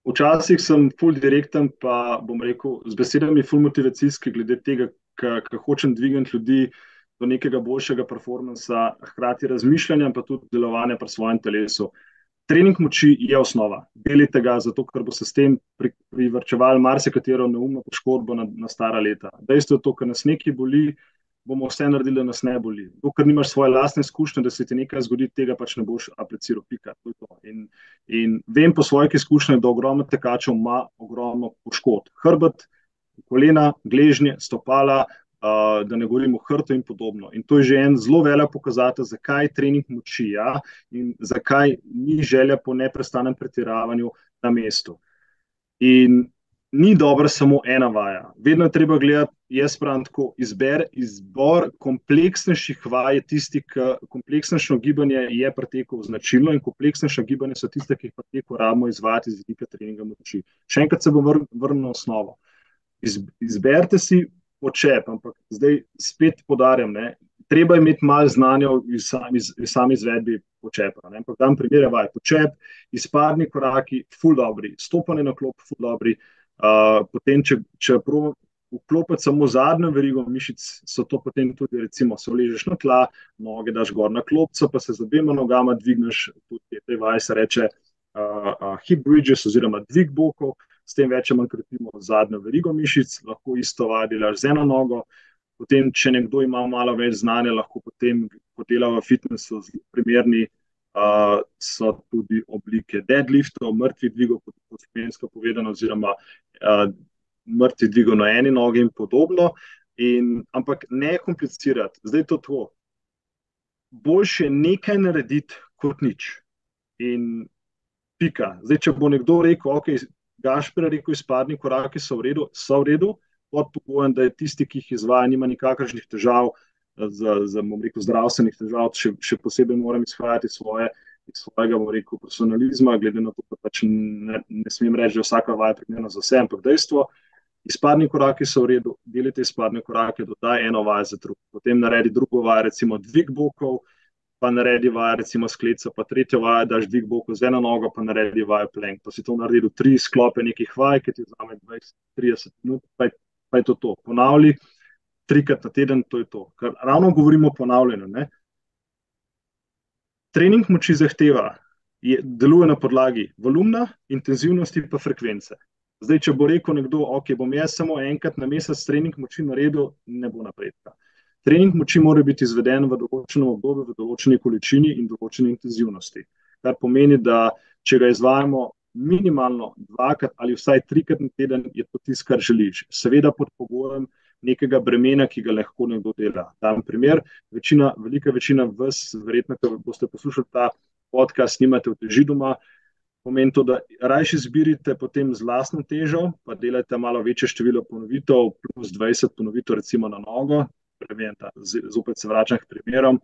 Včasih sem ful direkten, pa bom rekel z besedami ful motivacijski glede tega, kako hočem dvigniti ljudi do nekega boljšega performansa, hkrati razmišljanja, pa tudi delovanja pri svojem telesu. Trening moči je osnova. Delite ga, zato ker bo se s tem privrčevali marsikatero neumno poškodbo na stara leta. Dejstvo je to, ker nas nekaj boli, bomo vse naredili, da nas ne boli. Dokler nimaš svoje lastne izkušnje, da se ti nekaj zgodi, tega pač ne boš apliciral. Pika. To je to. In vem po svojih izkušnjah, da ogromno tekačev ima ogromno poškodb. Hrbet, kolena, gležnje, stopala, da ne govorimo o hrbtu in podobno. In to je že en zelo velik pokazatelj, zakaj trening moči, ja, in zakaj ni želja po neprestanem pretiravanju na mestu. In ni dobra samo ena vaja. Vedno je treba gledati, jaz pravim tako, izbor kompleksnejših vaj je tisti, ki kompleksnejšo gibanje je pri teku značilno in kompleksnejša gibanja so tiste, ki jih pri teku rabimo izvajati z vidika treninga moči. Še enkrat se bom vrnil na osnovo. Izberite si počep, ampak zdaj spet podarjam, ne, treba imeti malo znanja iz sami izvedbi počepa. Ne. Ampak dam primere vaj. Počep, izpadni koraki, ful dobri, stopanje na klop, ful dobri. Potem, če vklopiti samo zadnjo verigo mišic, so to potem tudi, recimo, se uležeš na tla, noge daš gor na klopco, pa se z obema nogama dvigneš, tudi te vaje se reče hip bridges oziroma dvig bokov, s tem več manj krepimo zadnjo verigo mišic, lahko isto vaje delaš z eno nogo. Potem, če nekdo ima malo več znanja, lahko potem, ko dela v fitnessu, primerni so tudi oblike deadliftov, mrtvih dvigov, kot slovensko povedano, oziroma mrtvih dvigov na eni nogi in podobno. Ampak ne komplicirati. Zdaj to tako. Boljše nekaj narediti kot nič. In pika. Zdaj, če bo nekdo rekel, ok, Gašper je rekel, izpadni koraki so v redu, pod pogojem, da je tisti, ki jih izvaja, nima nikakršnih težav, bom rekel, zdravstvenih težav, še posebej moram izhajati iz svojega, bom rekel, personalizma, glede na to, da pač ne smem reči, da vsaka vaja primerna za vse, ampak dejstvo, izpadni koraki so v redu, delite izpadne korake, dodaj eno vajo za drug, potem naredi drugo vajo, recimo dvig bokov, pa naredi vajo, recimo skleca, pa tretjo vajo, daš dvig bokov z eno nogo, pa naredi vajo plank, pa si to naredi do 3 sklope nekih vaj, ki ti vzame 20-30 minut, pa je to. Ponavlji 3-krat na teden, to je to. Ker ravno govorimo o ponavljanju. Ne? Trening moči zahteva, deluje na podlagi volumna, intenzivnosti pa frekvence. Zdaj, če bo rekel nekdo, ok, bom jaz samo enkrat na mesec trening moči naredil, ne bo napredka. Trening moči mora biti izveden v določenem obdobju, v določeni količini in določeni intenzivnosti. Kar pomeni, da če ga izvajamo minimalno 2-krat ali vsaj 3-krat na teden, je to tisto, kar želiš. Seveda pod pogojem nekega bremena, ki ga lahko nekdo dela. Dam primer, velika večina vas, verjetno, ko boste poslušali ta podcast, nimate uteži doma, pomeni to, da rajši izbirite potem z lastno težo, pa delajte malo večje število ponovitev, plus 20 ponovitev recimo na nogo, zopet se vračam k primerom,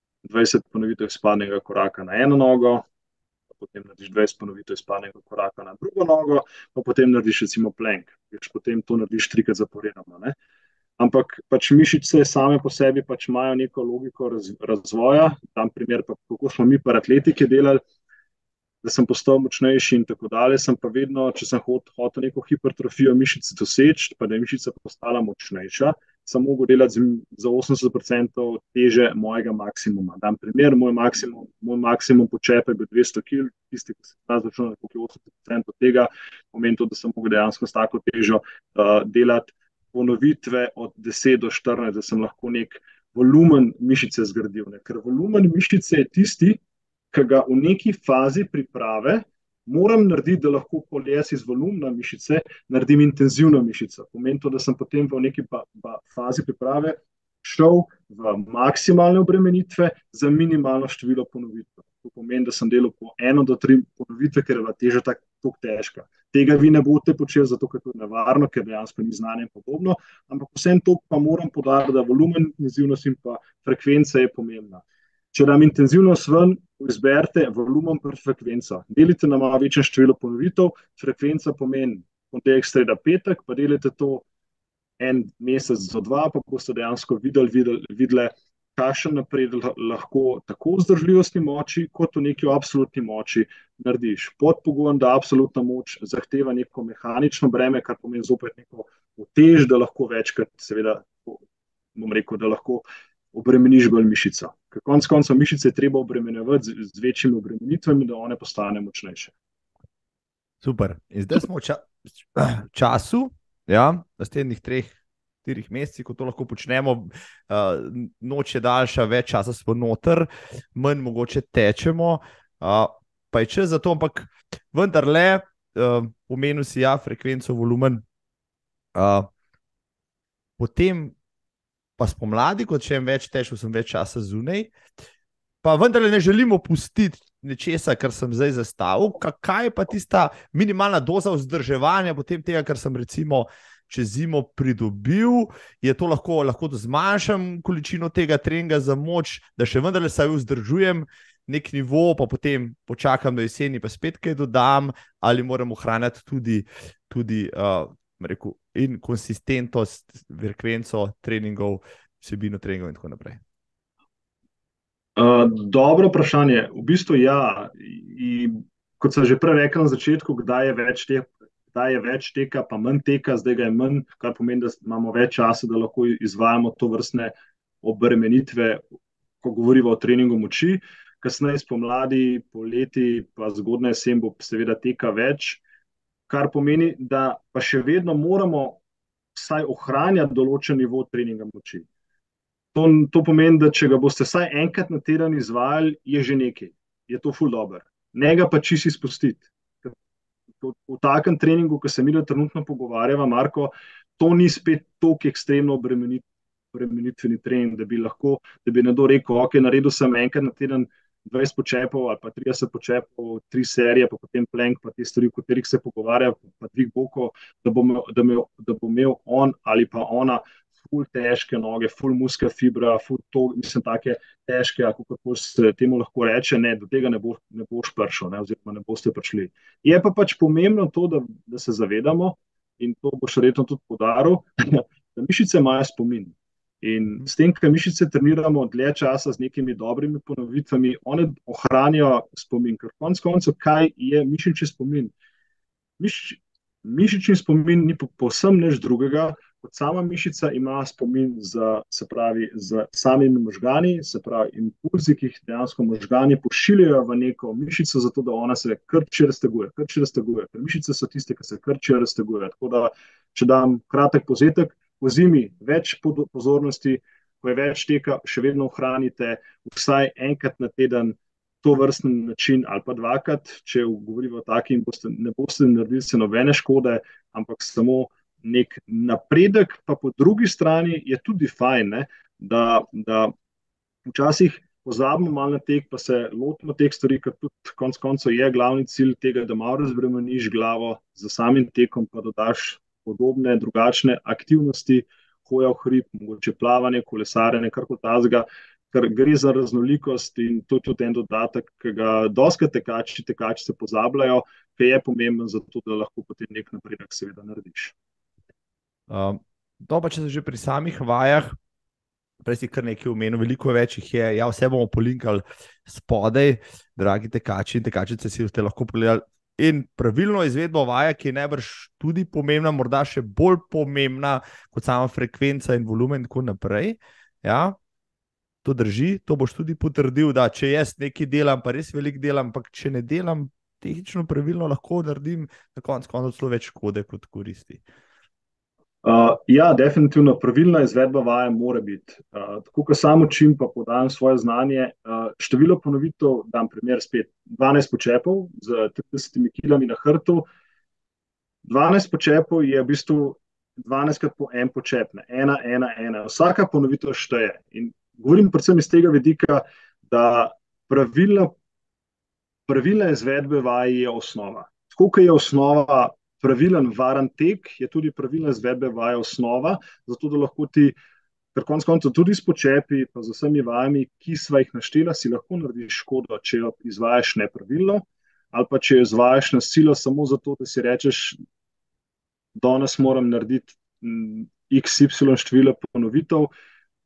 20 ponovitev izpadnega koraka na eno nogo, potem narediš 20 ponovitev izpadnega koraka na drugo nogo, pa potem narediš recimo plank, potem to narediš 3-krat zaporedoma. Ne? Ampak pač mišice same po sebi pač imajo neko logiko razvoja, tam primer pa kako smo mi pa atletike delali, da sem postal močnejši in tako dalje, sem pa vedno, če sem hotel neko hipertrofijo mišic doseči, pa da je mišica postala močnejša, sem mogel delati za 80% teže mojega maksimuma. Dam primer, moj maksimum počepa je bil 200 kg, tisti, ki se začne nekako 80% tega, pomeni to, da sem mogel dejansko s tako težo delati ponovitve od 10 do 14, da sem lahko nek volumen mišice zgradil. Ne? Ker volumen mišice je tisti, ki ga v neki fazi priprave moram narediti, da lahko jaz iz volumna mišice naredim intenzivno mišico. Pomeni to, da sem potem v neki fazi priprave šel v maksimalne obremenitve za minimalno število ponovitev. To pomeni, da sem delal po 1 do 3 ponovitve, ker je bila teža tako težka. Tega vi ne boste počeli, zato ker je to nevarno, ker dejansko ni znanje in podobno, ampak vsem to pa moram podariti, da volumen, intenzivnost in pa frekvenca je pomembna. Če dam intenzivnost ven, izberite volumen per frekvenco. Delite na malo večje število ponovitev, frekvenca pomeni ponedeljek, sreda, petek, pa delite to en mesec do 2, pa boste dejansko videli, kakšen napredek lahko tako v vzdržljivostni moči, kot v neki absolutni moči narediš. Pod pogojem, da absolutna moč zahteva neko mehanično breme, kar pomeni zopet neko utež, da lahko večkrat, seveda, bom rekel, da lahko obremeniš bolj mišico. Ker konec koncev mišice je treba obremenjevati z večjimi obremenitvami, da one postane močnejše. Super. In zdaj smo v času, ja, naslednjih 3-4 mesecih, ko to lahko počnemo, noč je daljša, več časa smo noter, manj mogoče tečemo, pa je čas za to, ampak vendarle, omenil si frekvenco, volumen, potem pa spomladi, kot še več tečem, sem več časa zunaj, pa vendarle ne želimo pustiti nečesa, kar sem zdaj zastavil. Kaj je pa tista minimalna doza vzdrževanja potem tega, kar sem recimo čez zimo pridobil? Je to lahko zmanjšam količino tega treninga za moč, da še vendarle saj vzdržujem nek nivo, pa potem počakam do jeseni, pa spet kaj dodam, ali moram ohranjati tudi rekel, in konsistentnost, frekvenco treningov, vsebino treningov in tako naprej. Dobro vprašanje. V bistvu ja. Kot sem že prej rekel na začetku, kdaj je več teka, pa manj teka, zdaj ga je manj, kar pomeni, da imamo več časa, da lahko izvajamo to vrstne obremenitve, ko govorimo o treningu moči. Kasneje spomladi, poleti, pa zgodnja jesen bo seveda teka več, kar pomeni, da pa še vedno moramo vsaj ohranjati določen nivo treninga moči. To pomeni, da če ga boste vsaj enkrat na teden izvajali, je že nekaj. Je to ful dobro. Ne ga pa čisto izpustiti. V takem treningu, ko se mi trenutno pogovarjava, Marko, to ni spet toliko ekstremno obremenitveni trening, da bi nekdo rekel, ok, naredil sem enkrat na teden 20 počepov ali pa 30 počepov, 3 serije, pa potem plank, pa te stvari, o katerih se pogovarja, pa dvig bokov, da bo imel on ali pa ona ful težke noge, ful muska fibra, ful to, mislim, take težke, kako se temu lahko reče, ne, do tega ne boš prišel, ne, oziroma ne boste prišli. Je pa pač pomembno to, da se zavedamo, in to boš verjetno tudi poudaril, da mišice imajo spomin. In s tem, ko mišice treniramo dlje časa z nekimi dobrimi ponovitvami, one ohranijo spomin. Ker konec koncev, kaj je mišični spomin? Mišični spomin ni povsem nič drugega, kot sama mišica ima spomin z samimi možgani, se pravi impulzi, ki jih dejansko možgani pošiljajo v neko mišico, zato da ona se krči, razteguje. Ker mišice so tiste, ki se krčijo, raztegujejo. Tako da, če dam kratek povzetek, po zimi več pozornosti, ko je več teka, še vedno ohranite vsaj enkrat na teden to vrsten način ali pa dvakrat, če govorimo o takim, ne boste naredili se nobene škode, ampak samo nek napredek, pa po drugi strani je tudi fajn, ne, da včasih pozabimo malo na tek, pa se lotimo teh stvari, ker tudi konec koncev je glavni cilj tega, da malo razbremeniš glavo za samim tekom, pa dodaš podobne, drugačne aktivnosti, hoja v hrib, mogoče plavanje, kolesarjenje, karkoli takega, ker gre za raznolikost in to je tudi en dodatek, ki ga dostikrat tekači se pozabljajo, ki je pomemben za to, da lahko potem nek napredek seveda narediš. Pa če se že pri samih vajah, prej si kar nekaj omenil, veliko več jih je, ja, vse bomo polinkali spodaj, dragi tekači in tekačice, si ste lahko pogledali. In pravilno izvedbo vaja, ki je najbrž tudi pomembna, morda še bolj pomembna kot sama frekvenca in volumen in tako naprej. Ja, to drži, to boš tudi potrdil, da če jaz nekaj delam, pa res veliko delam, ampak če ne delam tehnično pravilno, lahko naredim na koncu celo več škode kot koristi. Ja, definitivno pravilna izvedba vaje mora biti. Tako, ko sam učim, pa podajam svoje znanje, število ponovitev, dam primer spet, 12 počepov z 30 kilami na hrtu. 12 počepov je v bistvu 12krat po en počep, 1, 1, 1. Vsaka ponovitev šteje. In govorim predvsem iz tega vidika, da pravilna izvedba vaje je osnova. Tako, ko je osnova pravilen varen tek, je tudi pravilna izvedba vaje osnova, zato da lahko ti, ker konec koncev tudi s počepi, pa z vsemi vajami, ki sva jih naštela, si lahko narediš škodo, če jo izvajaš nepravilno, ali pa če jo izvajaš na silo samo zato, da si rečeš, danes moram narediti XY število ponovitev,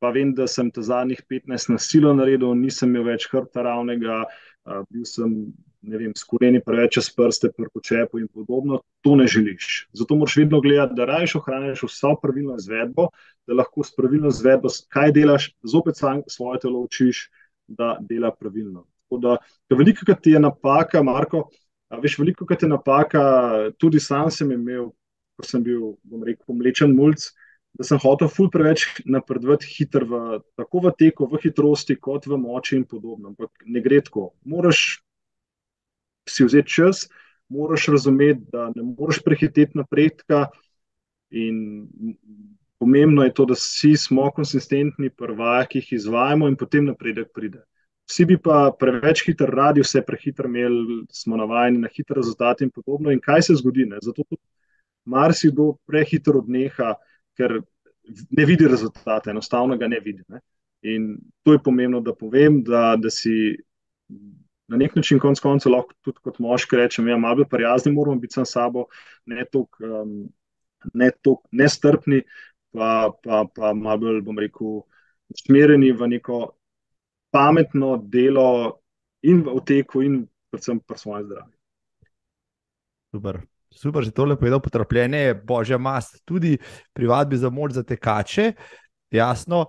pa vem, da sem te zadnjih 15 na silo naredil, nisem imel več hrbta ravnega, bil sem, ne vem, s koleni preveč čez prste, pri počepu in podobno, to ne želiš. Zato moraš vedno gledati, da rajš ohraniš vso pravilno izvedbo, da lahko s pravilno izvedbo, kaj delaš, zopet svoje telo učiš, da dela pravilno. Tako da, veliko krat je napaka, Marko, veš, veliko krat je napaka, tudi sam sem imel, ko sem bil, bom rekel, mlečen mulc, da sem hotel ful preveč napredovati hitro tako v teku, v hitrosti, kot v moči in podobno. Ampak ne gre tako. Moraš si vzeti čas, moraš razumeti, da ne moreš prehiteti napredka in pomembno je to, da vsi smo konsistentni pri vajah, ki jih izvajamo in potem napredek pride. Vsi bi pa preveč hitro radi, vse prehitro imeli, smo navajeni na hitre rezultate in podobno. In kaj se zgodi? Ne? Zato tudi marsikdo prehitro odneha, ker ne vidi rezultate, enostavno ga ne vidi. Ne? In to je pomembno, da povem, da si na nek način konec koncev lahko tudi kot moški rečem, ja, malo bolj prijazni moramo biti sam s sabo, ne toliko nestrpni, pa malo bolj, bom rekel, usmerjeni v neko pametno delo in v teku in predvsem pri svojem zdravju. Super, že tole povedal, potrpljenje je božja mast, tudi pri vadbi za moč za tekače, jasno,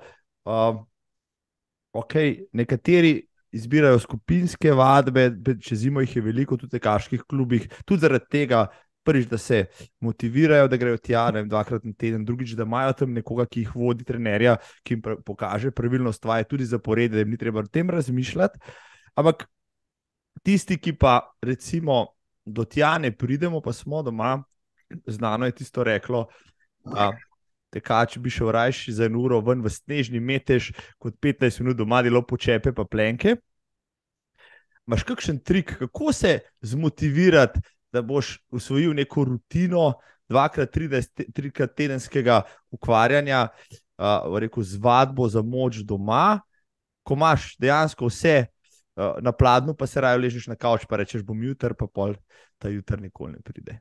nekateri izbirajo skupinske vadbe, čez zimo jih je veliko, tudi v tekaških klubih, tudi zaradi tega, prvič, da se motivirajo, da grejo tja, ne vem, 2-krat na teden, drugič, da imajo tam nekoga, ki jih vodi, trenerja, ki jim pokaže pravilnost vaje, tudi zaporede, da jim ni treba o tem razmišljati, ampak tisti, ki pa recimo do tja ne pridemo, pa smo doma, znano je tisto reklo, tekač bi šel rajši za 1 uro ven v snežni metež, kot 15 minut doma delo počepe pa plenke. Imaš kakšen trik, kako se zmotivirati, da boš usvojil neko rutino 2x3 tedenskega ukvarjanja, rekel, z vadbo za moč doma, ko imaš dejansko vse na pladnju, pa se raje ležiš na kavč, pa rečeš, bom jutr, pa pol ta jutr nikoli ne pride.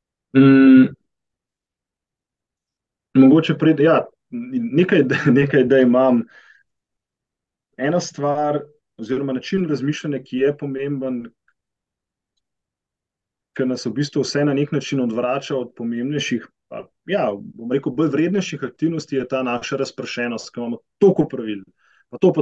Mogoče pride, ja, nekaj da imam. Ena stvar, oziroma način razmišljanja, ki je pomemben, ker nas v bistvu vse na nek način odvrača od pomembnejših, ja, bom rekel, bolj vrednejših aktivnosti, je ta naša razpršenost, ki imamo toliko pravil. Pa to,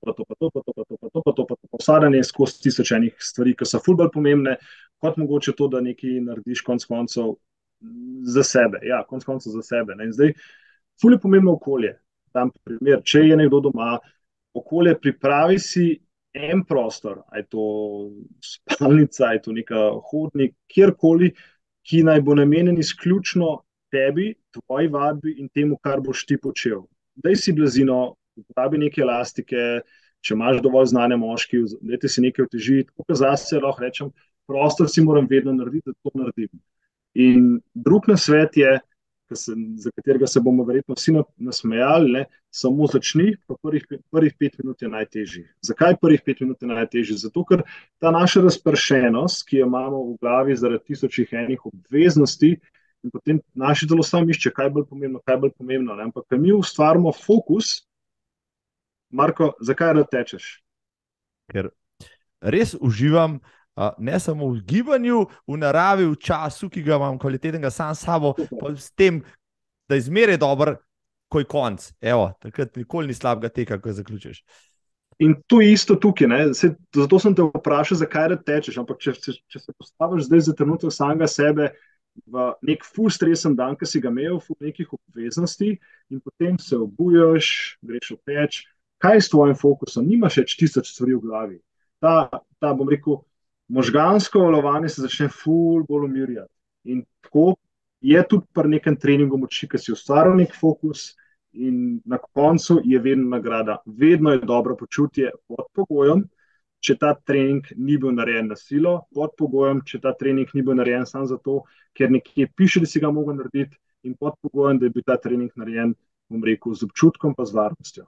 vsadanje skozi tisočenih stvari, ki so ful bolj pomembne, kot mogoče to, da nekaj narediš konec koncev za sebe. Ja, konec koncev za sebe. Ne? In zdaj, ful je pomembno okolje. Tam primer, če je nekdo doma, okolje, pripravi si en prostor, a je to spalnica, a je to neka hodnik, kjerkoli, ki naj bo namenjen izključno tebi, tvoji vadbi in temu, kar boš ti počel. Daj si blazino, uporabi neke elastike, če imaš dovolj znane moški, dajte si nekaj otežiti, tako zase lahko rečem, prostor si moram vedno narediti, da to naredim. In drug nasvet je, za katerega se bomo verjetno vsi nasmejali, ne, samo začni, pa prvih 5 minut je najtežji. Zakaj prvih 5 minut je najtežji? Zato, ker ta naša razpršenost, ki jo imamo v glavi zaradi 1001 obveznosti, in potem naši telo sam išče, kaj je bolj pomembno. Ne? Ampak, ko mi ustvarimo fokus, Marko, zakaj rad tečeš? Ker res uživam ne samo v gibanju, v naravi, v času, ki ga imam kvalitetnega sam s sabo, pa s tem, da je zmeraj dober, ko je konc. Evo, takrat nikoli ni slabega teka, ko zaključiš. In to je isto tukaj, ne? Zato sem te vprašal, zakaj rad tečeš, ampak če se postaviš zdaj za trenutek samega sebe v nek ful stresen dan, ki si ga imel, ful nekih obveznosti in potem se obujaš, greš v teč, kaj je s tvojim fokusom? Nimaš več 1000 stvari v glavi. Ta bom rekel, možgansko valovanje se začne ful bolj umirjati. In tako je tudi pri nekem treningu moči, ki si ustvaril nek fokus in na koncu je vedno nagrada. Vedno je dobro počutje pod pogojem, če ta trening ni bil narejen na silo, pod pogojem, če ta trening ni bil narejen samo zato, ker nekje piše, da si ga mogel narediti, in pod pogojem, da je bil ta trening narejen, bom rekel, z občutkom pa z varnostjo.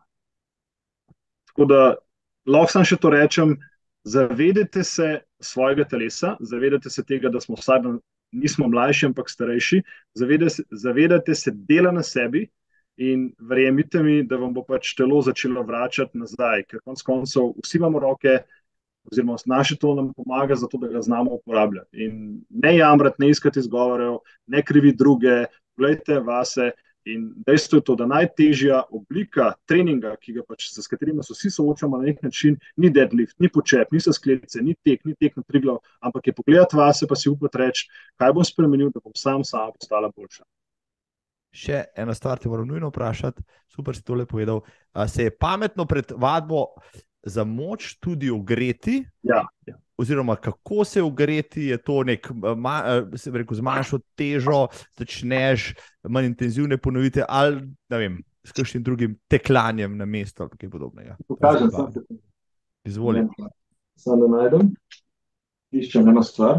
Tako da lahko sam še to rečem, zavedajte se svojega telesa, zavedajte se tega, da smo vsaj nismo mlajši, ampak starejši, zavedajte se dela na sebi In verjemite mi, da vam bo pač telo začelo vračati nazaj, ker konec koncev vsi imamo roke, oziroma naše telo nam pomaga, zato da ga znamo uporabljati. In ne jamrati, ne iskati izgovorov, ne kriviti druge, gledajte vase. In dejstvo je to, da najtežja oblika treninga, s katerim se vsi soočamo na nek način, ni deadlift, ni počep, niso skledice, ni tek na Triglav, ampak je pogledati vase, pa si upati reči, kaj bom spremenil, da bom sama postala boljša. Še ena stvar te moram nujno vprašati, super si tole povedal. Se je pametno pred vadbo za moč tudi ogreti? Ja. Oziroma, kako se ogreti, je to se bi rekel, z manjšo težo, začneš manj intenzivne ponovite ali, ne vem, s kakšnim drugim tekljanjem na mesto ali kaj podobnega. Pokažem sam se. Izvoli. Samo da najdem. Iščem eno stvar.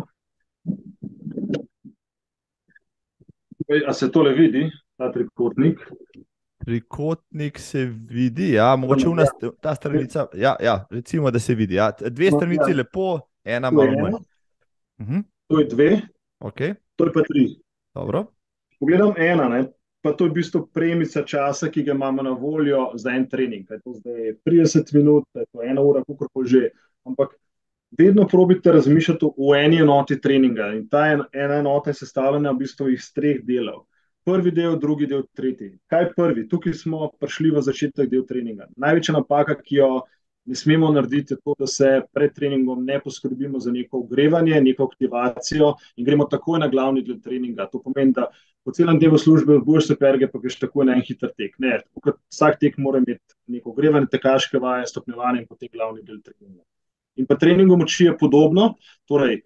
A se tole vidi, ta trikotnik? Trikotnik se vidi, ja, mogoče ta stranica, ja, recimo, da se vidi. Ja. Dve stranici lepo, ena malo manj. To je 2, okay. To je pa 3. Dobro. Pogledam ena, ne? Pa to je v bistvu premica časa, ki ga imamo na voljo za en trening. Je to zdaj 30 minut, je to 1 ura, kakorkoli že. Ampak vedno probite razmišljati o eni enoti treninga. In ta ena enota je sestavljena v bistvu iz 3 delov. Prvi del, drugi del, tretji. Kaj je prvi? Tukaj smo prišli v začetek del treninga. Največja napaka, ki jo ne smemo narediti, je to, da se pred treningom ne poskrbimo za neko ogrevanje, neko aktivacijo in gremo takoj na glavni del treninga. To pomeni, da po celem dnevu službe odbujaš se perge, pa greš takoj na en hiter tek. Ne, vsak tek mora imeti neko ogrevanje, tekaške vaje, stopnjevanje in potem glavni del treninga. In pa treningom moči je podobno, torej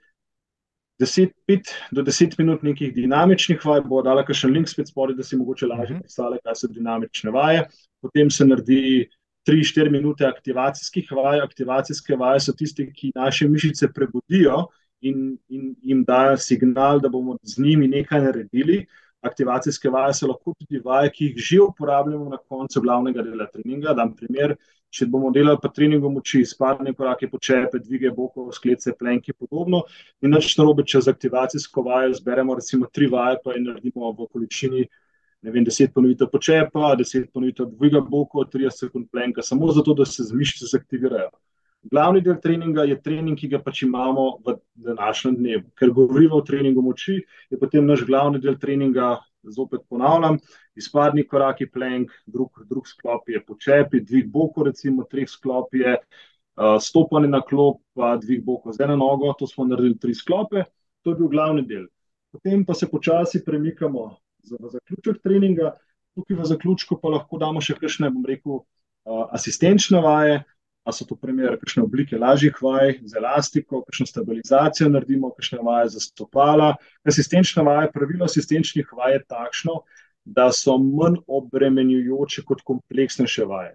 5 do 10 minut nekih dinamičnih vaj, bo dala kakšen link spet spodaj, da si mogoče lažje predstavlja, kaj so dinamične vaje. Potem se naredi 3-4 minute aktivacijskih vaj. Aktivacijske vaje so tiste, ki naše mišice prebudijo in jim dajo signal, da bomo z njimi nekaj naredili. Aktivacijske vaje so lahko tudi vaje, ki jih že uporabljamo na koncu glavnega dela treninga. Dam primer, če bomo delali pa treningom moči, spadne korake, počepe, dvige bokov, sklece, plenke in podobno, in nič narobe, če z aktivacijsko vajo zberemo recimo 3 vaje, pa jih naredimo v količini, ne vem, 10 ponovitev počepa, 10 ponovitev dviga bokov, 30 sekund plenka, samo zato, da se mišice zaktivirajo. Glavni del treninga je trening, ki ga pač imamo v današnjem dnevu. Ker govorimo o treningu moči, je potem naš glavni del treninga, zopet ponavljam, izpadni koraki, plank, drug sklop je počepi, dvig bokov, recimo 3 sklop je stopanje na klop, pa dvig bokov z eno nogo, to smo naredili 3 sklope, to je bil glavni del. Potem pa se počasi premikamo v zaključek treninga, tukaj v zaključku pa lahko damo še kakšne, bom rekel, asistenčne vaje, a so to primer kakšne oblike lažjih vaj z elastiko, kakšno stabilizacijo naredimo, kakšne vaje za stopala. Asistenčna vaja, pravilo asistenčnih vaj je takšno, da so manj obremenjujoče kot kompleksnejše vaje.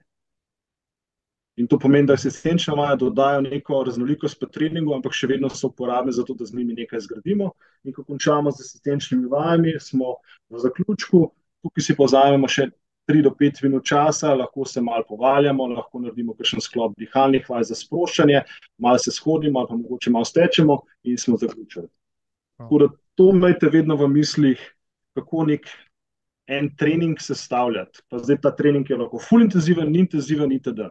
In to pomeni, da asistenčna vaja dodajo neko raznolikost pri treningu, ampak še vedno so uporabne za to, da z njimi nekaj zgradimo. In ko končamo z asistenčnimi vajami, smo v zaključku, tukaj si povzamemo še 3 do 5 minut časa, lahko se malo povaljamo, lahko naredimo kakšen sklop dihalnih vaj za sproščanje, malo se shodimo, ali pa mogoče malo stečemo in smo zaključili. Tako da to imejte vedno v mislih, kako en trening sestavljati. Pa zdaj ta trening je lahko full intenziven, ni intenziven, itd.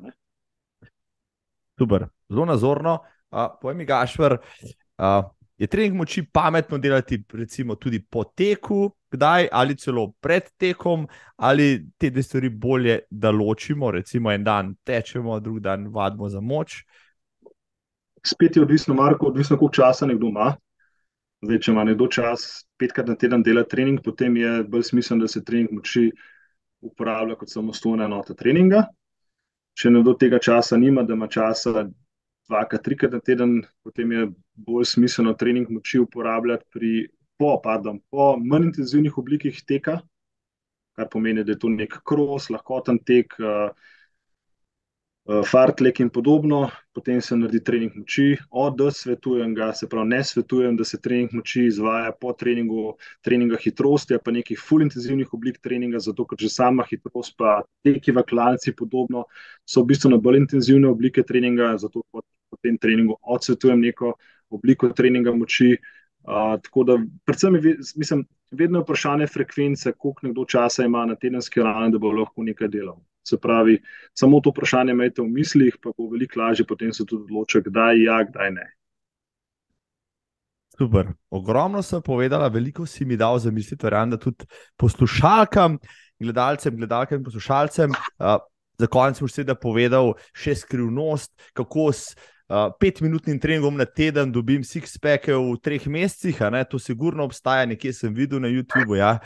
Super, zelo nazorno. Povej mi, Gašper, je trening moči pametno delati recimo tudi po teku, kdaj ali celo pred tekom, ali te dve stvari bolje, da ločimo, recimo en dan tečemo, drug dan vadimo za moč? Spet je odvisno, Marko, koliko časa nekdo ima. Zdaj, če ima nekdo čas 5-krat na teden dela trening, potem je bolj smiselno, da se trening moči uporablja kot samostojna enota treninga. Če nekdo tega časa nima, da ima časa 2-krat, 3-krat na teden, potem je bolj smiselno trening moči uporabljati po manj intenzivnih oblikah teka, kar pomeni, da je to nek kros, lahkoten tek, fartlek in podobno. Potem se naredi trening moči. Svetujem ga, se pravi, ne svetujem, da se trening moči izvaja po treninga hitrosti, pa nekih full intenzivnih oblik treninga, zato ker že sama hitrost, pa teki v klanci podobno, so v bistvu na bolj intenzivne oblike treninga, zato po tem treningu odsvetujem neko obliko treninga moči. Tako da, predvsem, mislim, vedno je vprašanje frekvence, koliko nekdo časa ima na tedenski ravni, da bo lahko nekaj delal. Se pravi, samo to vprašanje imejte v mislih, pa bo veliko lažje potem se tudi odločiti, kdaj ja, kdaj ne. Super. Ogromno sem povedala, veliko si mi dal za misliti, verjamem, da tudi poslušalkam, gledalkam in poslušalcem. Za konec boš seveda povedal še skrivnost, kako s 5-minutnim treningom na teden dobim six-packe v 3 mesecih. To sigurno obstaja, nekje sem videl na YouTubu. Ja.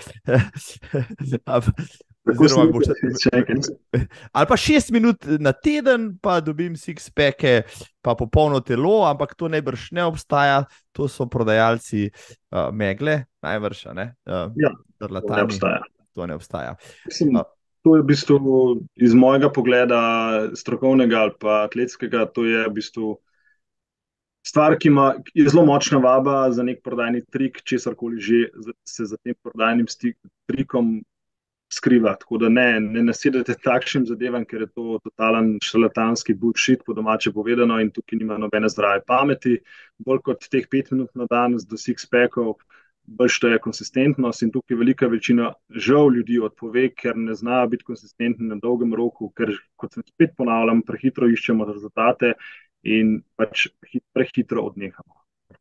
Ali pa 6 minut na teden, pa dobim six-packe, pa popolno telo, ampak to najbrž ne obstaja, to so prodajalci megle, najbrž, ne? Ja, to ne obstaja. To ne obstaja. Mislim, to je v bistvu iz mojega pogleda strokovnega ali pa atletskega, to je v bistvu stvar, ki je zelo močna vaba za nek prodajni trik, česarkoli že se za tem prodajnim trikom skriva. Tako da ne nasedete takšnim zadevam, ker je to totalen šarlatanski bullshit, po domače povedano, in tukaj nima nobene zdrave pameti. Bolj kot teh 5 minut na dan do six-packov, bolj šteje konsistentnost, in tukaj velika večina žal ljudi odpove, ker ne znajo biti konsistentni na dolgem roku, ker, kot sem spet ponavljam, prehitro iščemo rezultate in pač prehitro odnehamo.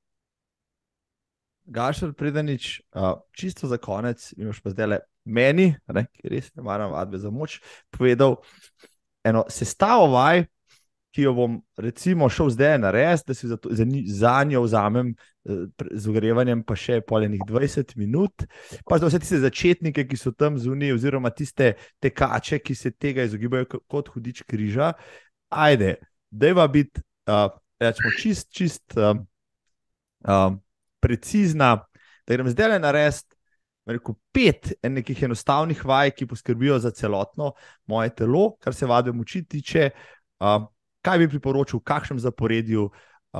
Gašper Predanič, čisto za konec, imaš pa zdaj meni, ki res ne maram vadbe za moč, povedal eno sestavo vaj, ki jo bom recimo šel zdaj narediti, da si za njo vzamem z ogrevanjem pa še poljenih 20 minut, pa za vse tiste začetnike, ki so tam zunaj, oziroma tiste tekače, ki se tega izogibajo kot hudič križa. Ajde, dajva biti rečemo čist precizna, da grem zdaj narediti 5 nekih enostavnih vaj, ki poskrbijo za celotno moje telo, kar se vadbe moči tiče. Kaj bi priporočil, v kakšnem zaporedju,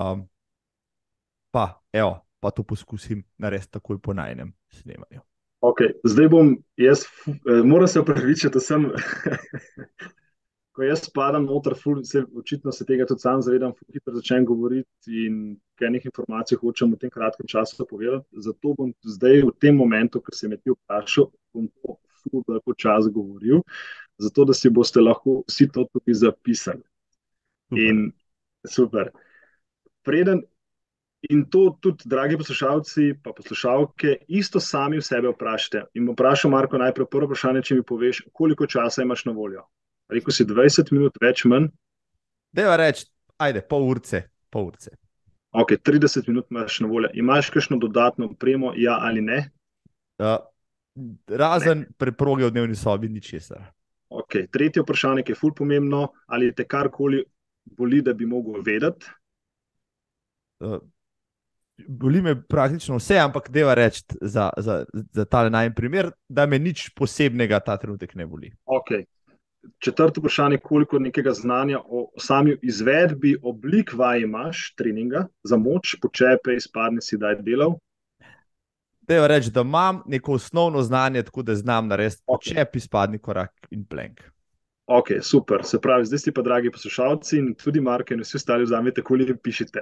pa to poskusim narediti takoj po najnem snemanju. Ok, zdaj bom jaz, moram se opravičiti, da sem ko jaz spadam noter, očitno se tega tudi sam zavedam, hitro začnem govoriti in kaj nekaj informacij hočem v tem kratkem času povedati. Zato bom zdaj v tem momentu, ko se me ti vprašal, bom to ful počas govoril, zato da si boste lahko vsi to tudi zapisali. In super. In to tudi, dragi poslušalci pa poslušalke, isto sami v sebe vprašajte. In vprašam, Marko, najprej prvo vprašanje, če mi poveš, koliko časa imaš na voljo. Rekel si 20 minut, več, manj? Dejva reči, ajde, pol urce. Ok, 30 minut imaš na voljo. Imaš kakšno dodatno opremo, ja ali ne? Razen preproge v dnevni sobi, ničesar. Ok, tretje vprašanje, ki je ful pomembno, ali te karkoli boli, da bi mogel vedeti? Boli me praktično vse, ampak dejva reči za tale najmen primer, da me nič posebnega ta trenutek ne boli. Ok. Četrto vprašanje, koliko nekega znanja o sami izvedbi oblik vaj imaš, treninga, za moč, počepe, izpadne si daj delal? Dejva reči, da imam neko osnovno znanje, tako da znam narediti počep, izpadni korak in plank. Ok, super. Se pravi, zdaj ste pa, dragi poslušalci, in tudi Marko in vsi ostali vzamete, koliko pišete.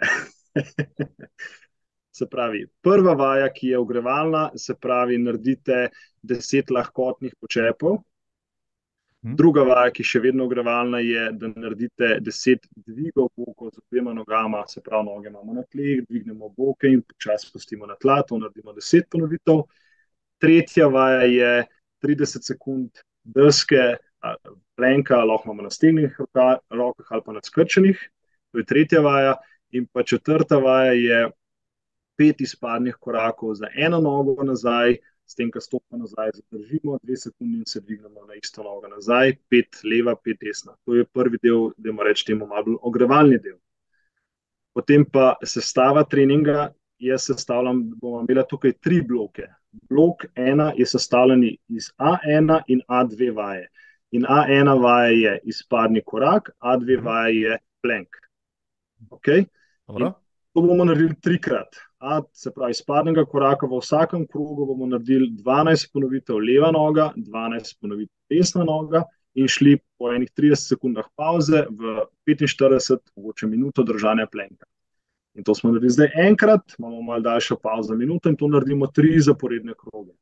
Se pravi, prva vaja, ki je ogrevalna, se pravi, naredite 10 lahkotnih počepov. Druga vaja, ki je še vedno ogrevalna, je, da naredite 10 dvigov bokov z obema nogama, se pravi, noge imamo na tleh, dvignemo boke in počasi spustimo na tla, to naredimo 10 ponovitev. Tretja vaja je 30 sekund deske, plenka, lahko imamo na stegnih rokah ali pa na skrčenih, to je tretja vaja. In pa četrta vaja je 5 izpadnih korakov za eno nogo nazaj, s tem, ko stopimo nazaj, zadržimo 2 sekundi in se dvignemo na isto nogo nazaj, 5 leva, 5 desna. To je prvi del, da moramo reči temu malo bolj ogrevalni del. Potem pa sestava treninga, jaz sestavljam, bomo imeli tukaj 3 bloke. Blok 1 je sestavljen iz A1 in A2 vaje. In A1 vaja je izpadni korak, A2 vaja je plank. Ok? To bomo naredili 3-krat. Se pravi, izpadnega koraka v vsakem krogu bomo naredili 12 ponovitev leva noga, 12 ponovitev desna noga in šli po enih 30 sekundah pauze v 45, mogoče minuto držanja plenka. In to smo naredili zdaj enkrat, imamo malo daljšo pauzo minuto in to naredimo 3 zaporedne kroge.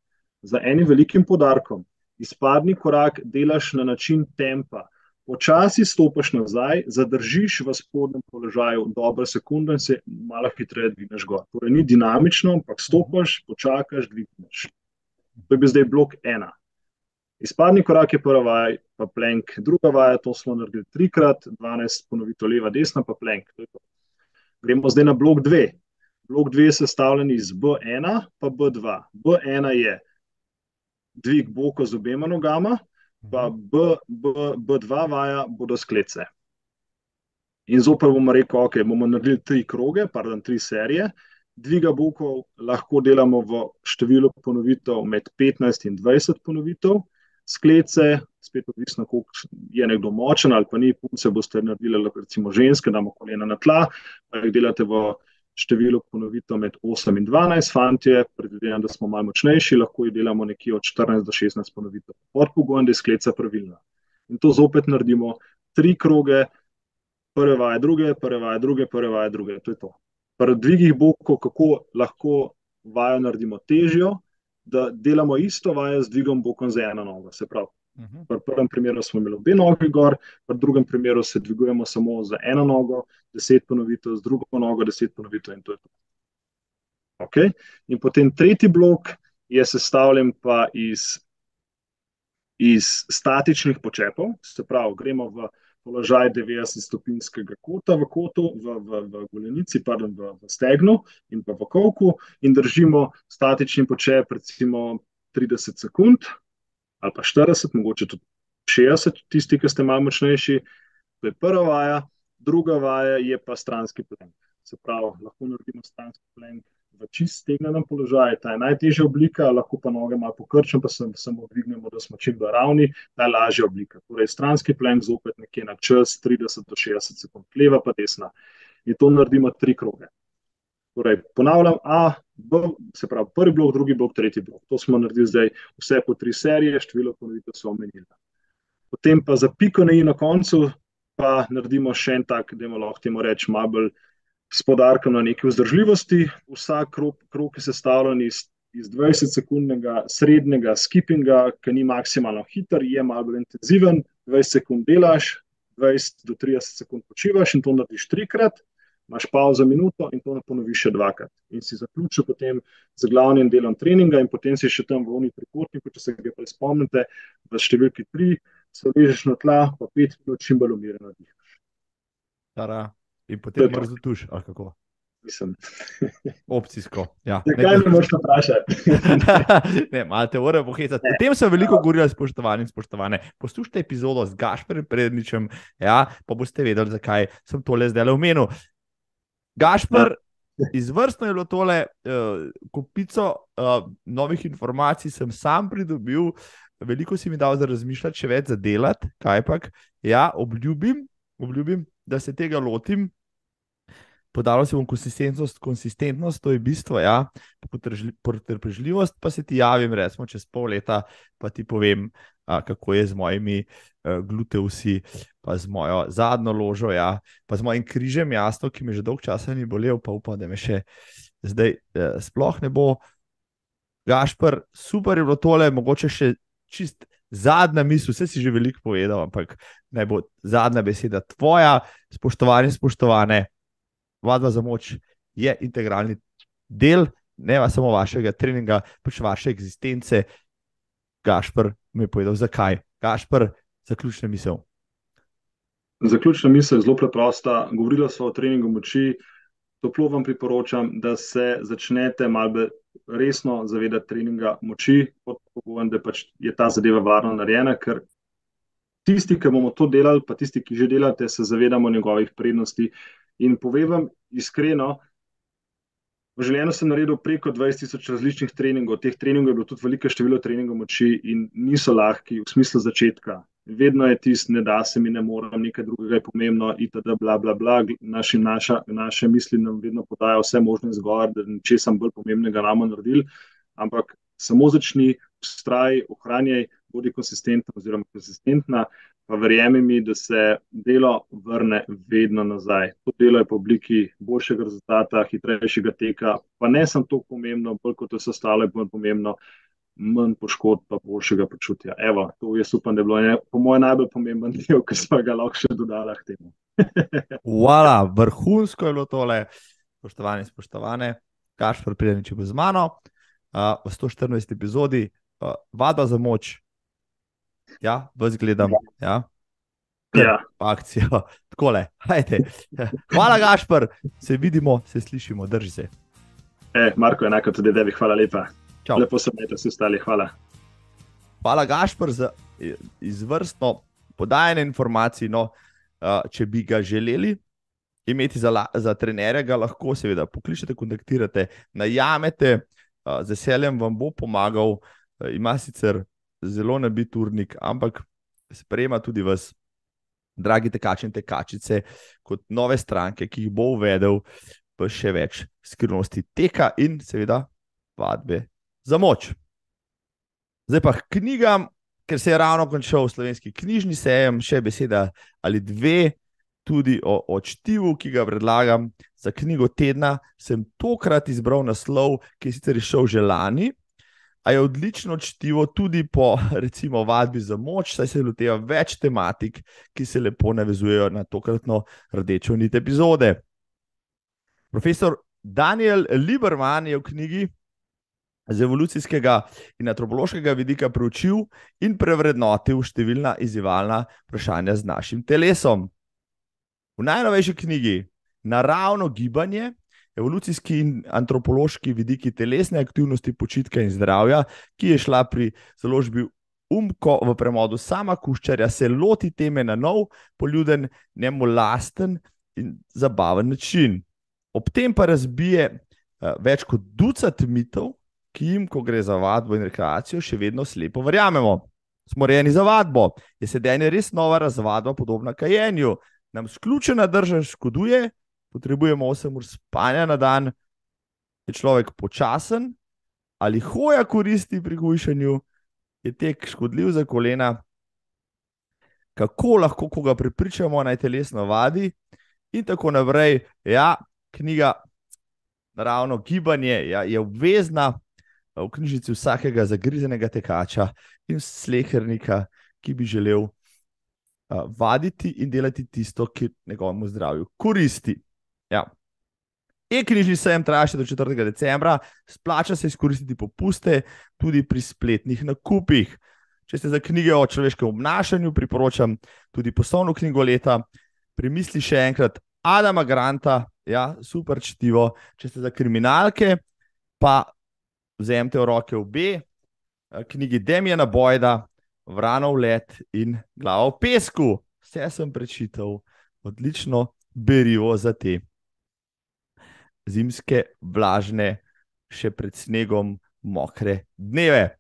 za enim velikim poudarkom. Izpadni korak delaš na način tempa. Počasi stopiš nazaj, zadržiš v spodnjem položaju dobro sekundo in se malo hitreje dvigneš gor. Torej ni dinamično, ampak stopiš, počakaš, dvigneš. To je bil zdaj blok 1. Izpadni korak je prva vaja, pa plank. Druga vaja, to smo naredili 3x, 12 ponovitev leva, desna, pa plank. Gremo zdaj na blok 2. Blok 2 je sestavljen iz B1 pa B2. B1 je dvig boko z obema nogama, pa B2 vaja bodo sklece. In zopet bomo rekel, ok, bomo naredili 3 serije. Dviga bokov lahko delamo v številu ponovitev med 15 in 20 ponovitev. Sklece, spet odvisno, koliko je nekdo močen ali pa ni, punce boste naredili, recimo ženske, damo kolena na tla, pa jih delate v številu ponovitev med 8 in 12, fantje, predvidevam, da smo malo močnejši, lahko jih delamo nekje od 14 do 16 ponovitev. Pod pogojem, da je skleca pravilna. In to zopet naredimo 3 kroge, prve vaje druge, prve vaje druge, prve vaje druge, to je to. Pri dvigih bokov, kako lahko vajo naredimo težjo, da delamo isto vajo z dvigom bokom za eno nogo. Se pravi, pri prvem primeru smo imeli obe nogi gor, pri drugem primeru se dvigujemo samo za eno nogo, 10 ponovitev, z drugo nogo 10 ponovitev in to je to. Okay? In potem tretji blok je sestavljen pa iz statičnih počepov, se pravi, gremo v položaj 90-stopinjskega kota v kotu, v golenici, pardon, v stegnu in pa v kolku in držimo statični počep recimo 30 sekund ali pa 40, mogoče tudi 60, tisti, ki ste malo močnejši. To je prva vaja, druga vaja je pa stranski plank. Se pravi, lahko naredimo stranski plank v čist stegnenem položaju, ta je najtežja oblika, lahko pa noge malo pokrčimo, pa samo dvignemo, da smo čim bolj ravni, ta je lažja oblika. Torej, stranski plank zopet nekje na čas 30 do 60 sekund, leva pa desna. In to naredimo 3 kroge. Torej, ponavljam, A, B, se pravi, prvi blok, drugi blok, tretji blok. To smo naredili zdaj vse po 3 serije, število ponovitev so omenili. Potem pa za piko na i na koncu pa naredimo še en tak, dajmo lahko temu reči, malo bolj s poudarkom na neki vzdržljivosti. Vsak krog je sestavljen iz 20-sekundnega srednjega skippinga, ki ni maksimalno hiter, je malo bolj intenziven, 20 sekund delaš, 20 do 30 sekund počivaš in to narediš 3-krat, imaš pauzo minuto in to ponoviš še 2-krat. In si zaključil potem z glavnim delom treninga in potem si še tam v oni trikotniku, če se ga prej spomnite, v številki 3, se ležeš na tla, pa 5 minut čim bolj umirjeno dihaš. In potem moraš zatuš, ali kako? Mislim. Opcijsko. Ja. Zakaj ne moraš vprašati? Ne, malo te ure pohecati. O tem sem veliko govorila, spoštovani in spoštovane. Poslušajte epizodo z Gašperjem Predničem, ja, pa boste vedeli, zakaj sem tole zdaj omenil. Gašper, izvrstno je bilo tole, kopico novih informacij sem sam pridobil, veliko si mi dal za razmišljati, še več za delati, kajpak, ja, obljubim, da se tega lotim. Podalo se bom konsistentnost, to je bistvo, ja, potrpežljivost, pa se ti javim, recimo, čez pol leta, pa ti povem, kako je z mojimi gluteusi, pa z mojo zadnjo ložo, ja, pa z mojim križem jasno, ki me že dolgo časa ni bolel, pa upam, da me še zdaj sploh ne bo. Gašper, super je bilo tole, mogoče še čist zadnja misel, vse si že veliko povedal, ampak naj bo zadnja beseda tvoja, spoštovane, Vadba za moč je integralni del, ne samo vašega treninga, pač vaše eksistence. Gašper mi je povedal, zakaj. Gašper, zaključna misel. Zaključna misel je zelo preprosta. Govorila sva o treningu moči. Toplo vam priporočam, da se začnete malo resno zavedati treninga moči, pod pogojem, da pač je ta zadeva varno narejena, ker tisti, ki bomo to delali, pa tisti, ki že delate, se zavedamo njegovih prednosti. In povem vam iskreno, v življenju sem naredil preko 20.000 različnih treningov, teh treningov je bilo tudi veliko število treningov moči in niso lahki v smislu začetka. Vedno je tisto, ne da se mi, ne moram, nekaj drugega je pomembno, itd., bla, bla, bla. Naše misli nam vedno podajo vse možne izgovore, da ničesar bolj pomembnega namo naredili, ampak samo začni, vztraj, ohranjaj, bodi konsistentna, pa verjemi mi, da se delo vrne vedno nazaj. To delo je po obliki boljšega rezultata, hitrejšega teka, pa ne samo to pomembno, bolj kot vse ostalo je bolj pomembno, manj poškodb, pa boljšega počutja. Evo, to jaz upam, da je bilo po mojem najbolj pomemben del, ki smo ga lahko še dodali k temu. Hvala, vrhunsko je bilo tole, spoštovani, spoštovane. Gašper Predanič je bil z mano v 114. epizodi, Vadba za moč. Ja, vas gledam. Ja. Ja. Akcijo. Takole, hajde. Hvala, Gašper, se vidimo, se slišimo, drži se. Marko, enako tudi tebi, hvala lepa. Čau. Lepo se imejte vsi ostali, hvala. Hvala, Gašper, za izvrstno podajanje informacij. No, če bi ga želeli imeti za trenerja, ga lahko seveda pokličete, kontaktirate, najamete, z veseljem vam bo pomagal, ima sicer zelo nabit urnik, ampak sprejema tudi vas, dragi tekači in tekačice, kot nove stranke, ki jih bo uvedel pa še več skrivnosti teka in seveda vadbe za moč. Zdaj pa k knjigam, ker se je ravno končal slovenski knjižni sejem, še beseda ali dve tudi o čtivu, ki ga predlagam. Za knjigo tedna sem tokrat izbral naslov, ki je sicer izšel že lani, a je odlično čtivo tudi po recimo vadbi za moč, saj se loteva več tematik, ki se lepo navezujejo na tokratno rdečo nit epizode. Profesor Daniel Lieberman je v knjigi z evolucijskega in antropološkega vidika preučil in prevrednotil številna izzivalna vprašanja z našim telesom. V najnovejši knjigi Naravno gibanje, evolucijski in antropološki vidiki telesne aktivnosti, počitka in zdravja, ki je šla pri založbi Umko v premodu Sama Kuščarja, se loti teme na nov, poljuden, njemu lasten in zabaven način. Ob tem pa razbije več kot ducat mitov, ki jim, ko gre za vadbo in rekreacijo, še vedno slepo verjamemo. Smo rejeni za vadbo. Je sedenje res nova razvadba, podobna kajenju? Nam sključena drža škoduje? Potrebujemo 8 ur spanja na dan? Je človek počasen? Ali hoja koristi pri hujšanju? Je tek škodljiv za kolena? Kako lahko koga prepričamo, naj telesno vadi? In tako naprej. Ja, knjiga Naravno gibanje je obvezna v knjižnici vsakega zagrizenega tekača in slehernika, ki bi želel vaditi in delati tisto, ki njegovemu zdravju koristi. Ja. E-knjižni sejem traja še do 4. decembra, splača se izkoristiti popuste tudi pri spletnih nakupih. Če ste za knjige o človeškem obnašanju, priporočam tudi poslovno knjigo leta. Premisli še enkrat Adama Granta, ja, super čtivo. Če ste za kriminalke, pa vzemite v roke obe knjigi Damjana Boyda, Vranov let in Glava v pesku. Vse sem prečital, odlično berivo za te zimske, vlažne, še pred snegom mokre dneve.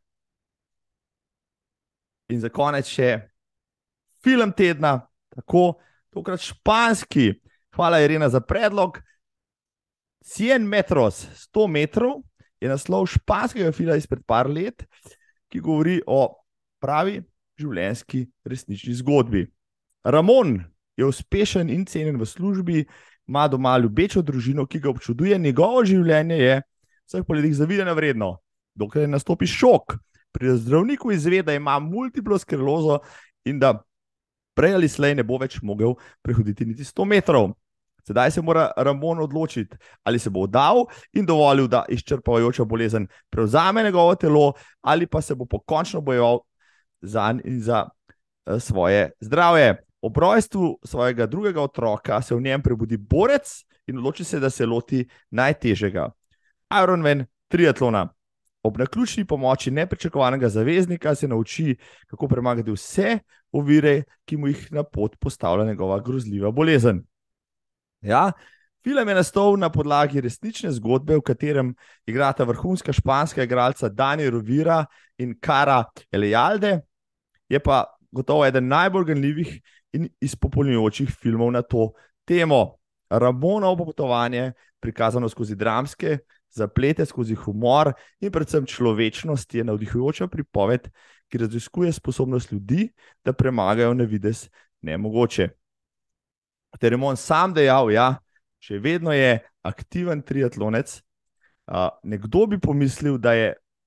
In za konec še film tedna, tako, tokrat španski. Hvala, Irena, za predlog. 100 metros, 100 metrov, je naslov španskega filma izpred par let, ki govori o pravi življenjski resnični zgodbi. Ramon je uspešen in cenjen v službi, ima doma ljubečo družino, ki ga občuduje, njegovo življenje je vseh poletih zavidanja vredno. Dokler nastopi šok, pri zdravniku izve, da ima multiplo sklerozo in da prej ali slej ne bo več mogel prehoditi niti 100 metrov. Sedaj se mora Ramon odločiti, ali se bo oddal in dovolil, da izčrpavajoča bolezen prevzame njegovo telo, ali pa se bo pokončno bojeval zanj in za svoje zdravje. Ob rojstvu svojega drugega otroka se v njem prebudi borec in odloči se, da se loti najtežjega Ironman triatlona. Ob naključni pomoči nepričakovanega zaveznika se nauči, kako premagati vse ovire, ki mu jih na pot postavlja njegova grozljiva bolezen. Ja, film je nastal na podlagi resnične zgodbe, v katerem igrata vrhunska španska igralca Dani Rovira in Cara Eleyalde. Je pa gotovo eden najbolj ganljivih in izpopolnjujočih filmov na to temo. Ramonovo popotovanje, prikazano skozi dramske zaplete, skozi humor in predvsem človečnost, je navdihujoča pripoved, ki raziskuje sposobnost ljudi, da premagajo na videz nemogoče. Ter Ramon sam dejal, ja, še vedno je aktiven triatlonec. Nekdo bi pomislil, da je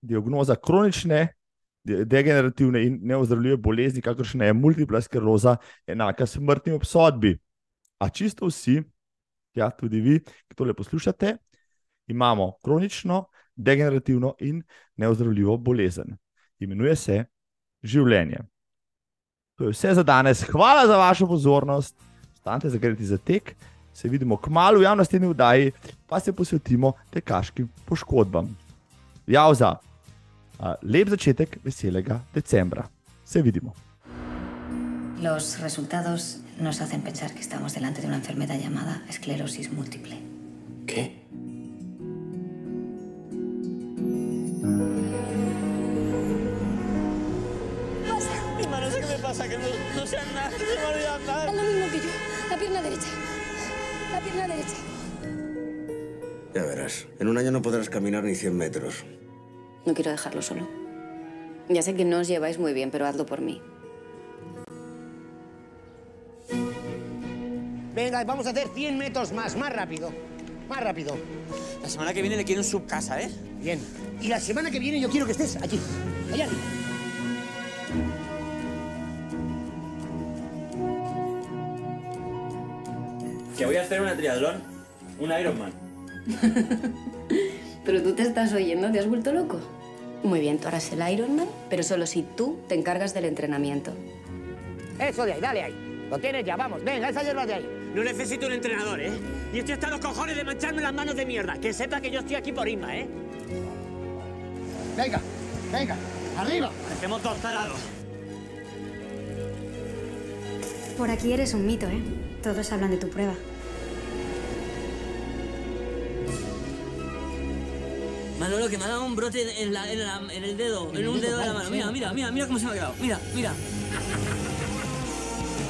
diagnoza kronične, degenerativne in neozdravljive bolezni, kakršna je multipla skleroza, enaka smrtni obsodbi. A čisto vsi, ja, tudi vi, ki tole poslušate, imamo kronično, degenerativno in neozdravljivo bolezen. Imenuje se življenje. To je vse za danes. Hvala za vašo pozornost. Ostanite zagreti za tek. Se vidimo kmalu v javnostni vdaji, pa se posvetimo tekaškim poškodbam. Javza, lep začetek veselega decembra. Se vidimo. Los resultados nos hacen pensar que estamos delante de una enfermedad llamada esclerosis múltiple. ¿Qué? Inma, no sé qué me pasa, que no sé andar, que se me olvida andar. Haz lo mismo que yo. La pierna derecha. La pierna derecha. Ya verás, en un año no podrás caminar ni 100 metros. No quiero dejarlo solo. Ya sé que no os lleváis muy bien, pero hazlo por mí. Venga, vamos a hacer 100 metros más rápido. Más rápido. La semana que viene le quiero en su casa, ¿eh? Bien. Y la semana que viene yo quiero que estés allí. Allá arriba. Que voy a hacer una triatlón, un Ironman. Pero tú te estás oyendo, ¿te has vuelto loco? Muy bien, tú harás el Ironman, pero solo si tú te encargas del entrenamiento. Eso de ahí, dale ahí. Lo tienes ya, vamos. Venga, esa hierba de ahí. No necesito un entrenador, ¿eh? Y estoy hasta los cojones de mancharme las manos de mierda. Que sepa que yo estoy aquí por Inma, ¿eh? Venga, venga. Arriba. Hacemos 2 tarados. Por aquí eres un mito, ¿eh? Todos hablan de tu prueba. Manolo, que me ha dado un brote en el dedo, en un dedo de la mano. Mira cómo se me ha quedado. Mira.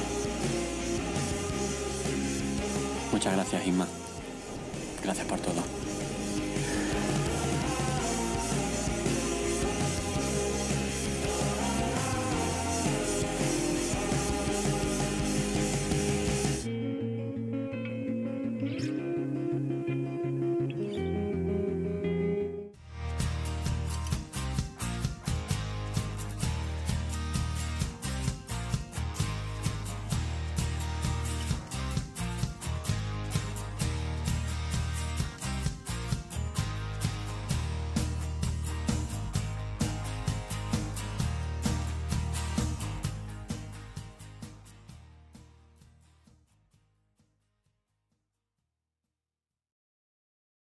Muchas gracias, Inma. Gracias por todo.